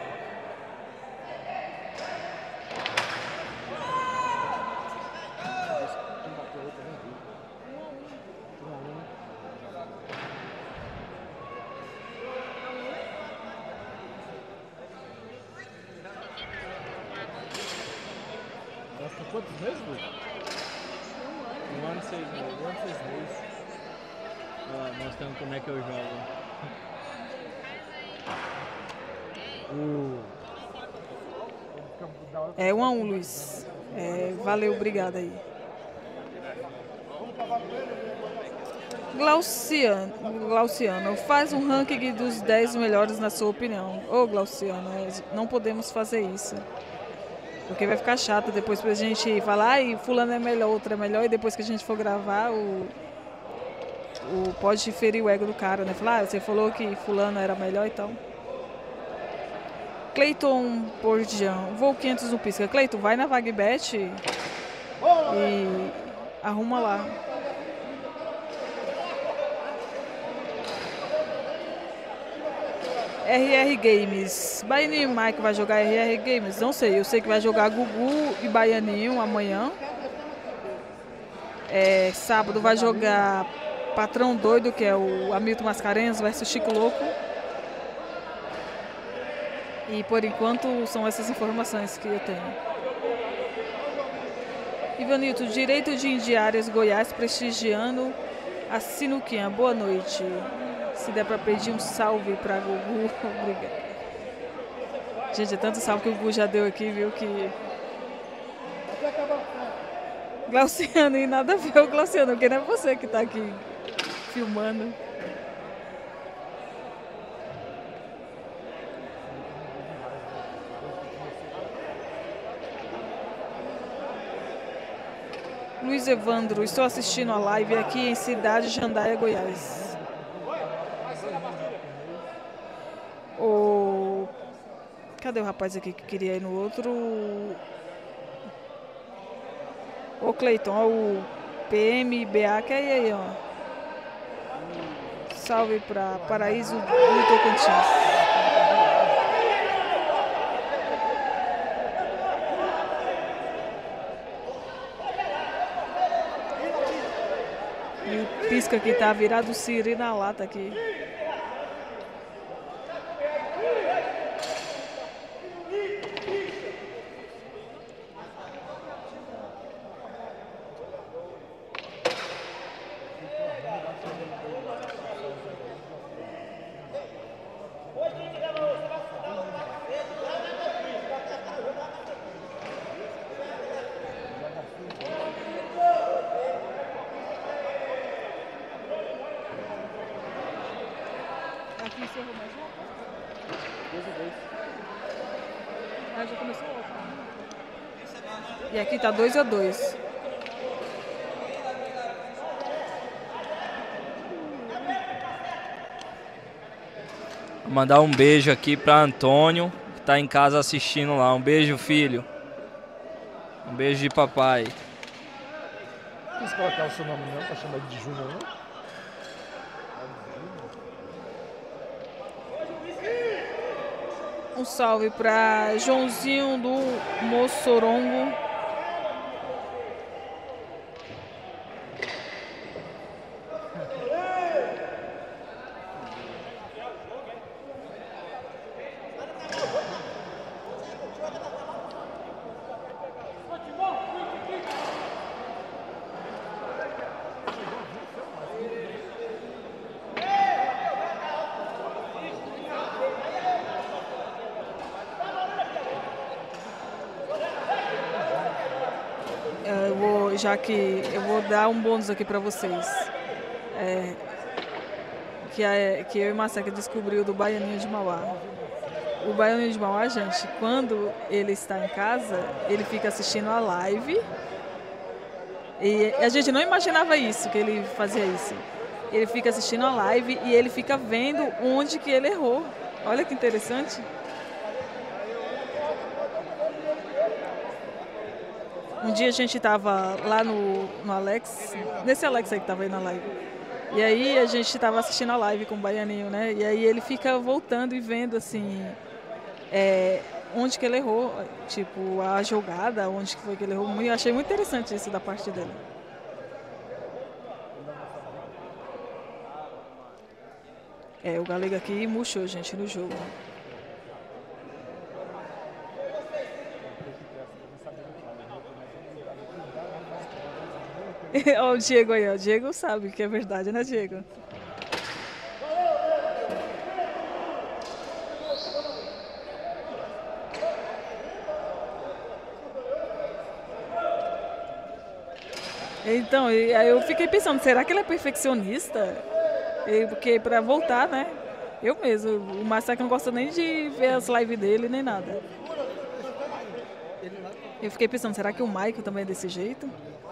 Quantos meses, Luiz? 1 ano e 6 meses. 1 ano e 6 meses. Ó, mostrando como é que eu jogo. É 1 a 1, Luiz. Valeu, obrigado aí. Glauciano, faz um ranking dos 10 melhores na sua opinião. Ô, Glauciano, não podemos fazer isso. Porque vai ficar chato depois pra gente falar, ai, fulano é melhor, outro é melhor, e depois que a gente for gravar, pode ferir o ego do cara, né? Falar, você falou que fulano era melhor, então. Cleiton Bordian, voo 500 no pisca. Cleiton, vai na VagBet e arruma lá. RR Games. Baianinho e Mike vai jogar RR Games? Não sei. Eu sei que vai jogar Gugu e Baianinho amanhã. Sábado vai jogar Patrão Doido, que é o Hamilton Mascarenhas versus Chico Louco. E por enquanto são essas informações que eu tenho. Ivanilton, direito de Indiárias, Goiás, prestigiando a sinuquinha. Boa noite. Se der pra pedir um salve pra Gugu, obrigado. Gente, é tanto salve que o Gugu já deu aqui, viu, que... Glauciano, e nada a ver o Glauciano, porque não é você que tá aqui filmando. Luiz Evandro, estou assistindo a live aqui em Cidade Jandaia, Goiás. Cadê o rapaz aqui que queria ir no outro? Ô Cleiton, ó, o PMBA, que é aí, ó. Salve para Paraíso do Tocantins. E o pisca que tá virado o siri na lata aqui. Aqui encerrou mais um? 2-2. Ah, já começou outro. E aqui tá 2-2. Vou mandar um beijo aqui pra Antônio, que tá em casa assistindo lá. Um beijo, filho. Um beijo de papai. Não quis colocar o seu nome não, pra chamar de Júnior, não? Um salve para Joãozinho do Mossorongo. Já que eu vou dar um bônus aqui para vocês. Que eu e Massaca descobriu do Baianinho de Mauá. O Baianinho de Mauá, gente, quando ele está em casa, ele fica assistindo a live. E a gente não imaginava isso, que ele fazia isso. Ele fica assistindo a live e ele fica vendo onde que ele errou. Olha que interessante. Um dia a gente estava lá no Alex, nesse Alex aí que estava aí na live. E aí a gente estava assistindo a live com o Baianinho, né? E aí ele fica voltando e vendo, assim, onde que ele errou, tipo, a jogada, onde que foi que ele errou. Eu achei muito interessante isso da parte dele. O Galega aqui murchou, gente, no jogo. Olha o Diego aí, ó. O Diego sabe que é verdade, né, Diego? Então, aí eu fiquei pensando, será que ele é perfeccionista? Porque para voltar, né? Eu mesmo, o Massaca não gosta nem de ver as lives dele, nem nada. Eu fiquei pensando, será que o Michael também é desse jeito?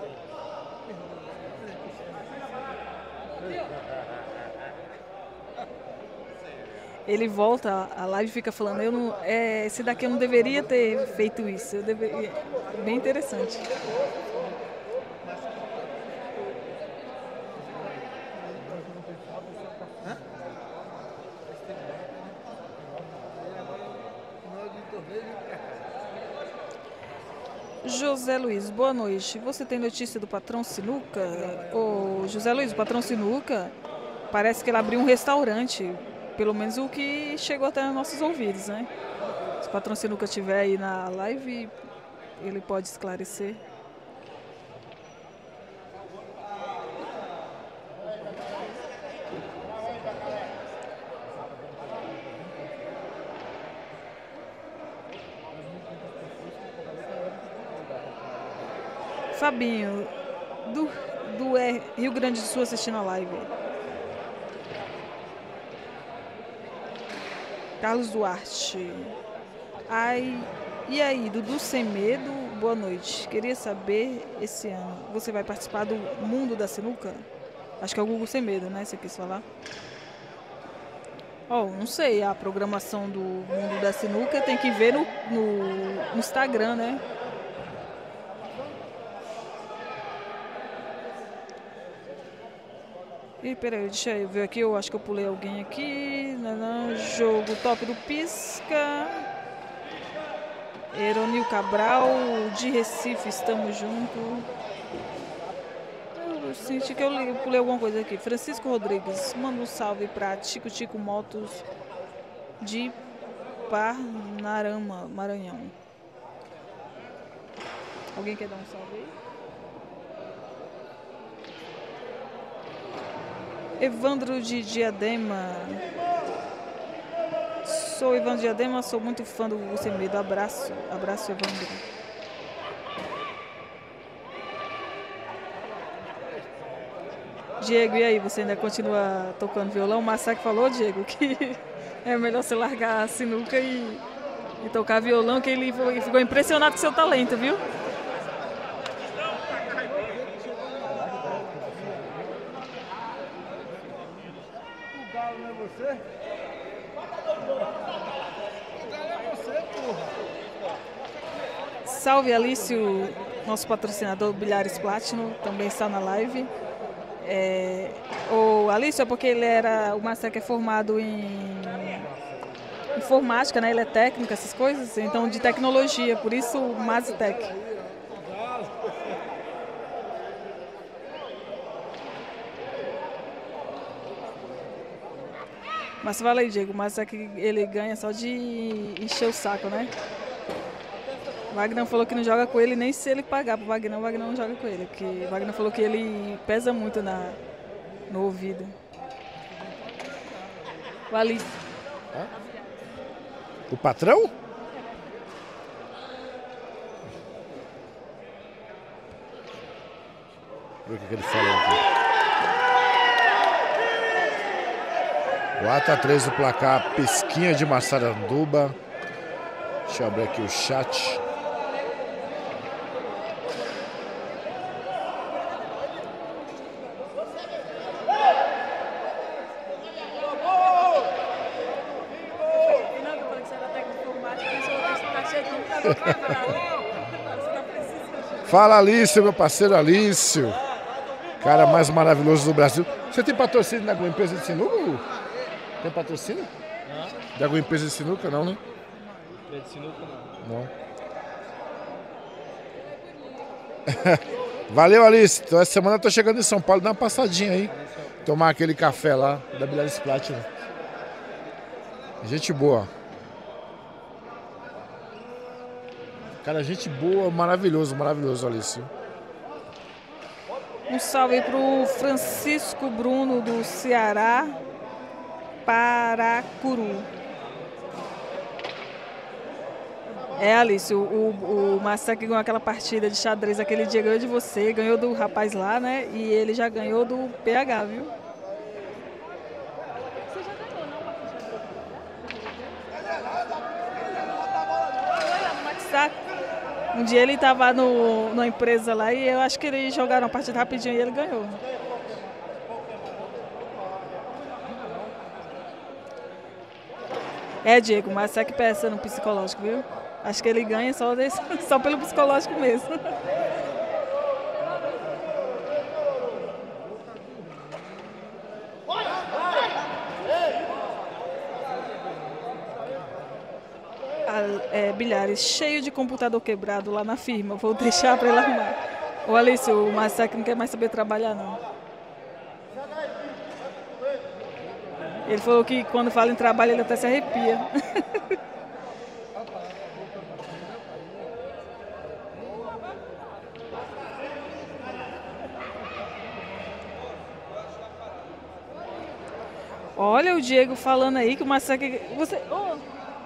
Ele volta a live e fica falando, esse daqui eu não deveria ter feito isso. Bem interessante. José Luiz, boa noite. Você tem notícia do Patrão Sinuca? Ô, José Luiz, o Patrão Sinuca, parece que ele abriu um restaurante. Pelo menos o que chegou até nos nossos ouvidos, né? Se o Patrão Sinuca estiver aí na live, ele pode esclarecer. Fabinho, do Rio Grande do Sul, assistindo a live. Carlos Duarte. E aí, Dudu Sem Medo, boa noite. Queria saber, esse ano, você vai participar do Mundo da Sinuca? Acho que é o Google Sem Medo, né? Você quis falar? Não sei, a programação do Mundo da Sinuca tem que ver no Instagram, né? Ih, peraí, deixa eu ver aqui, eu acho que eu pulei alguém aqui. Jogo top do Pisca. Eronil Cabral, de Recife, estamos juntos. Eu senti que eu pulei alguma coisa aqui. Francisco Rodrigues, manda um salve para Tico Motos de Parnarama, Maranhão. Alguém quer dar um salve aí? Evandro de Diadema. Sou Evandro de Diadema, sou muito fã do Google Sem Medo. Abraço, Evandro. Diego, e aí, você ainda continua tocando violão? O Massacre falou, Diego, que é melhor você largar a sinuca e tocar violão, que ele ficou impressionado com o seu talento, viu? Salve, Alício nosso patrocinador Bilhares Platinum também está na live. O Alício é porque o Masec é formado em informática, né? Ele é técnico, essas coisas, então de tecnologia, por isso o Maztec. Mas fala aí, Diego, o Maztec ele ganha só de encher o saco, né? Wagner falou que não joga com ele nem se ele pagar pro Wagner, o Wagner não joga com ele, porque o Wagner falou que ele pesa muito no ouvido. O Alice. O patrão? Ver o que ele falou aqui. 4-3 o placar, Pesquinha de Massaranduba. Deixa eu abrir aqui o chat. Fala, Alício, meu parceiro Alício. Cara mais maravilhoso do Brasil. Você tem patrocínio de alguma empresa de sinuca? Tem patrocínio? Não. De alguma empresa de sinuca? Não, né? De sinuca não. Não. Valeu, Alício. Então, essa semana eu tô chegando em São Paulo. Dá uma passadinha aí. Tomar aquele café lá da Bilhares Platinum. Gente boa. Cara, gente boa, maravilhoso, maravilhoso, Alício. Um salve aí pro Francisco Bruno do Ceará, Paracuru. Alício, o Massac ganhou aquela partida de xadrez aquele dia, ganhou de você, ganhou do rapaz lá, né? E ele já ganhou do PH, viu? Você já ganhou, não, Max? Um dia ele estava numa empresa lá e eu acho que eles jogaram a partida rapidinho e ele ganhou. Diego, mas é que peça no psicológico, viu? Acho que ele ganha só pelo psicológico mesmo. Bilhares, cheio de computador quebrado lá na firma. Vou deixar para ele arrumar. Ô Alício, o Massac não quer mais saber trabalhar, não. Ele falou que quando fala em trabalho ele até se arrepia. Olha o Diego falando aí que o Massac... Você... Oh.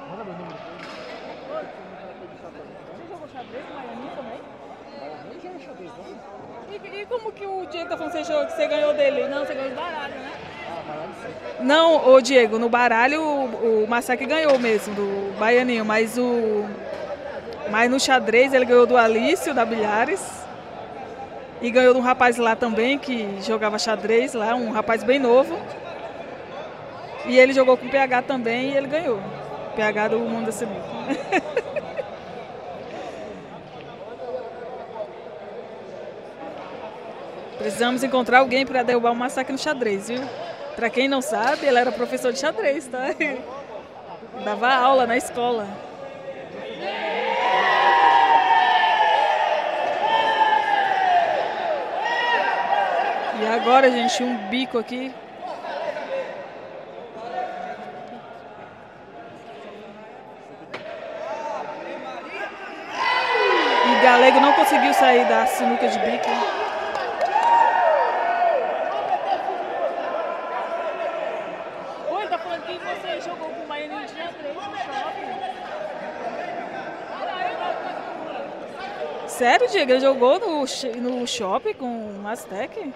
E como que o Diego tá falando que você ganhou dele? Não, você ganhou do baralho, né? Não, o Diego, no baralho o Massac ganhou mesmo, do Baianinho, mas no xadrez ele ganhou do Alício, da Bilhares. E ganhou de um rapaz lá também, que jogava xadrez lá, um rapaz bem novo. E ele jogou com o PH também e ele ganhou. PH do Mundo da Sinuca. Precisamos encontrar alguém para derrubar o Massac no xadrez, viu? Para quem não sabe, ele era professor de xadrez, tá? Dava aula na escola. E agora, gente, um bico aqui. E Galego não conseguiu sair da sinuca de bico. Sério, Diego? Ele jogou no shopping com o Maztec?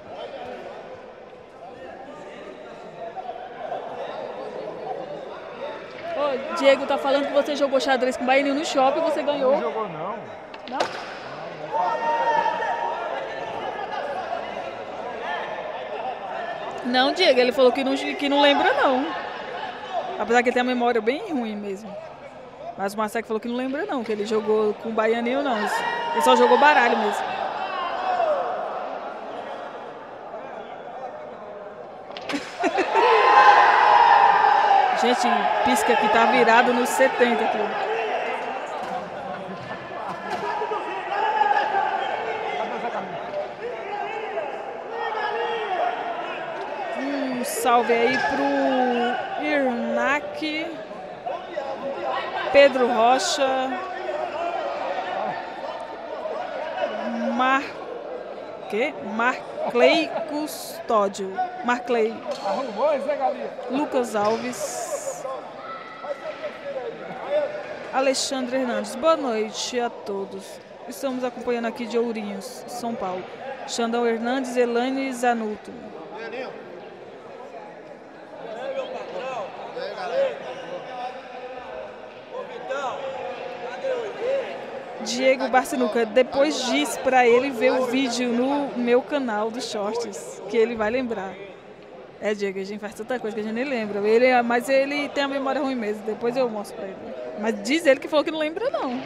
Ô, Diego tá falando que você jogou xadrez com o Baianinho no shopping e você ganhou. Não jogou, não. Não? Não, Diego, ele falou que não lembra, não. Apesar que ele tem a memória bem ruim mesmo. Mas o Massac falou que não lembra, não, que ele jogou com o Baianinho, não. Ele só jogou baralho mesmo. Gente, pisca que tá virado nos 70 aqui. Salve aí pro Irnac, Pedro Rocha, Marclay Custódio, Marclay, Lucas Alves, Alexandre Hernandes. Boa noite a todos. Estamos acompanhando aqui de Ourinhos, São Paulo. Xandão Hernandes, Elaine Zanuto. Diego Barcinuca, depois diz pra ele ver o vídeo no meu canal dos shorts, que ele vai lembrar. É, Diego, a gente faz tanta coisa que a gente nem lembra. Mas ele tem a memória ruim mesmo, depois eu mostro pra ele. Mas diz ele que falou que não lembra, não.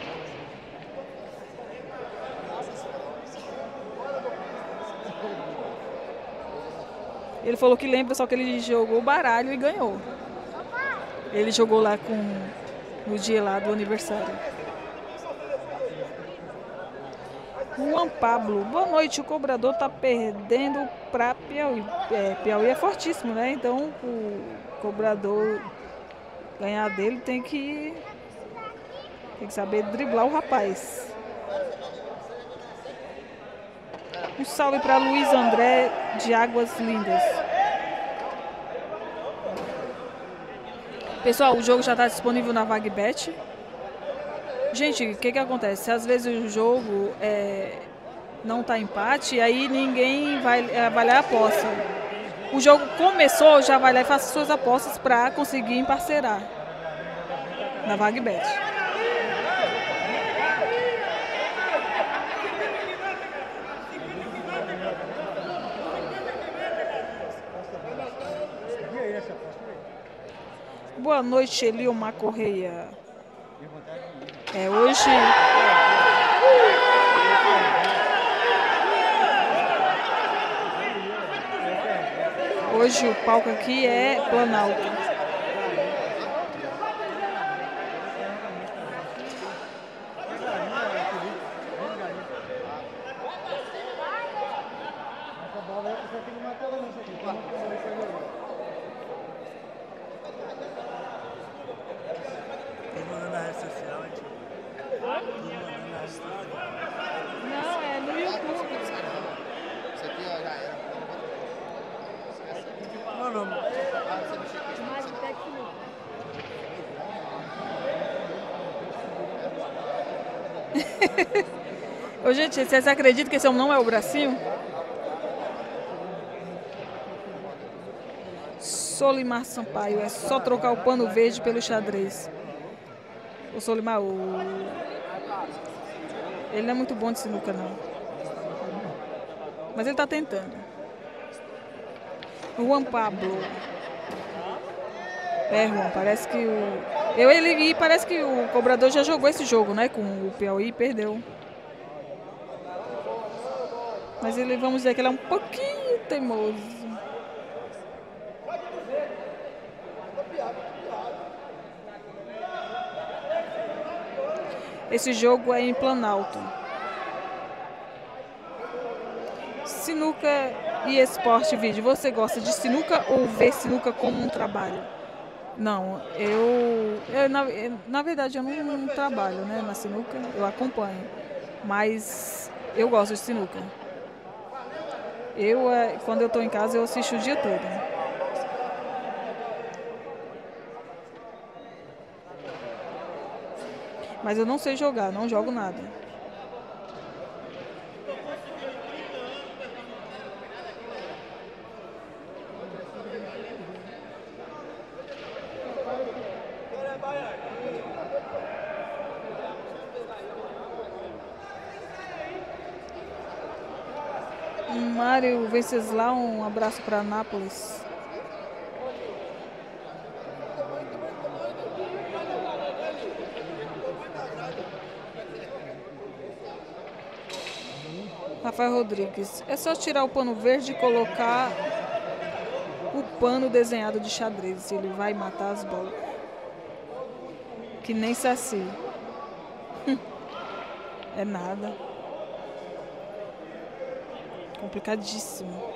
Ele falou que lembra, só que ele jogou baralho e ganhou. Ele jogou lá no dia lá do aniversário. Juan Pablo, boa noite. O cobrador tá perdendo para Piauí. Piauí é fortíssimo, né? Então o cobrador ganhar dele tem que saber driblar o rapaz. Um salve para Luiz André de Águas Lindas. Pessoal, o jogo já está disponível na VagBet. Gente, o que acontece? Às vezes o jogo não tá empate, aí ninguém vai avaliar a aposta. O jogo começou, já vai lá e faça suas apostas para conseguir emparcerar na VagBet. Boa noite, Eliomar Correia. Hoje o palco aqui é Planalto. Não, é no YouTube. Isso aqui, ó, já era. Não. Ô, gente, vocês acreditam que esse homem não é o bracinho? Solimar Sampaio, é só trocar o pano verde pelo xadrez. O Solimar, ele não é muito bom de sinuca, não. Mas ele tá tentando. O Juan Pablo. Juan, parece que parece que o cobrador já jogou esse jogo, né? Com o Piauí e perdeu. Mas vamos dizer que ele é um pouquinho teimoso. Esse jogo é em Planalto. Sinuca e esporte vídeo. Você gosta de sinuca ou vê sinuca como um trabalho? Não, na verdade eu não trabalho, né, na sinuca, eu acompanho. Mas eu gosto de sinuca. Quando eu estou em casa, eu assisto o dia todo. Mas eu não sei jogar, não jogo nada. Mário Venceslau, um abraço para Nápoles. Rafael Rodrigues. É só tirar o pano verde e colocar o pano desenhado de xadrez. Ele vai matar as bolas. Que nem Saci. É nada. Complicadíssimo.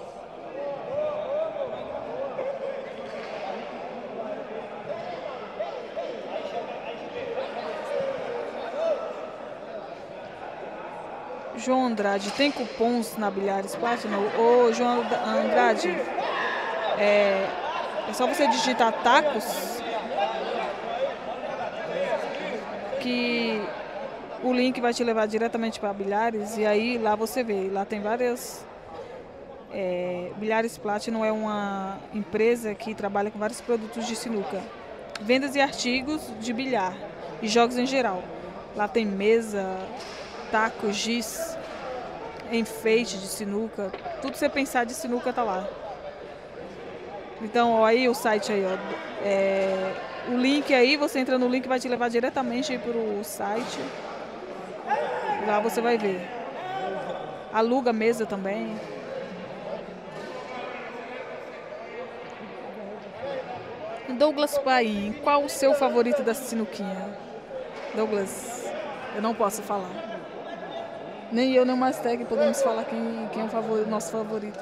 João Andrade, tem cupons na Bilhares Platinum? Ô, João Andrade, é só você digitar tacos que o link vai te levar diretamente para Bilhares e aí lá você vê. Lá tem várias... Bilhares Platinum é uma empresa que trabalha com vários produtos de sinuca. Vendas e artigos de bilhar e jogos em geral. Lá tem mesa... Tacos, giz, enfeite de sinuca, tudo que você pensar de sinuca tá lá. Então, ó, aí o site aí, ó, o link aí, você entra no link, vai te levar diretamente para o site. Lá você vai ver. Aluga mesa também. Douglas Paim, qual o seu favorito da sinuquinha? Douglas, eu não posso falar. Nem eu, nem o Mastec podemos falar quem é o nosso favorito.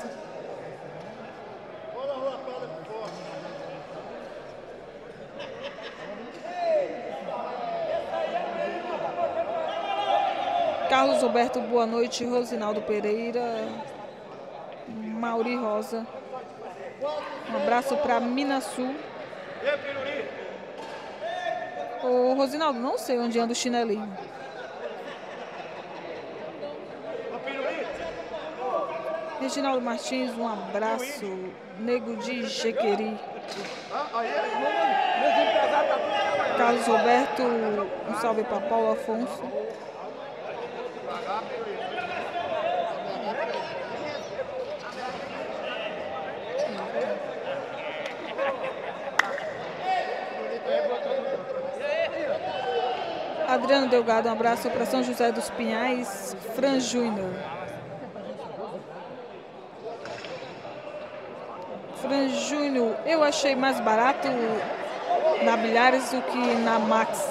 Carlos Roberto, boa noite. Rosinaldo Pereira, Mauri Rosa. Um abraço para Minasul. Ô, Rosinaldo, não sei onde anda o chinelinho. Reginaldo Martins, um abraço. Nego de Jequeri. Carlos Roberto, um salve para Paulo Afonso. Adriano Delgado, um abraço para São José dos Pinhais, Fran Júnior. Fran Júnior, eu achei mais barato na Bilhares do que na Max.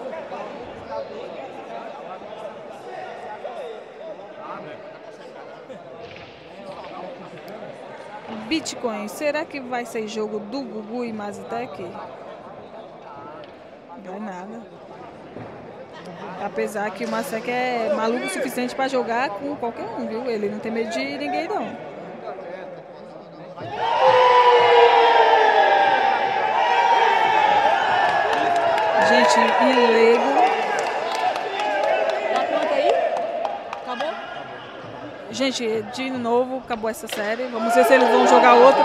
Bitcoin, será que vai ser jogo do Gugu e Mazitec? Não vai nada. Apesar que o Mazitec é maluco o suficiente para jogar com qualquer um, viu? Ele não tem medo de ninguém, não. Gente, e Lego. Tá pronto aí? Acabou? Gente, de novo, acabou essa série. Vamos ver se eles vão jogar outra.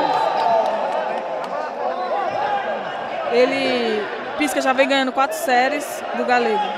Ele, Pisca já vem ganhando 4 séries do Galego.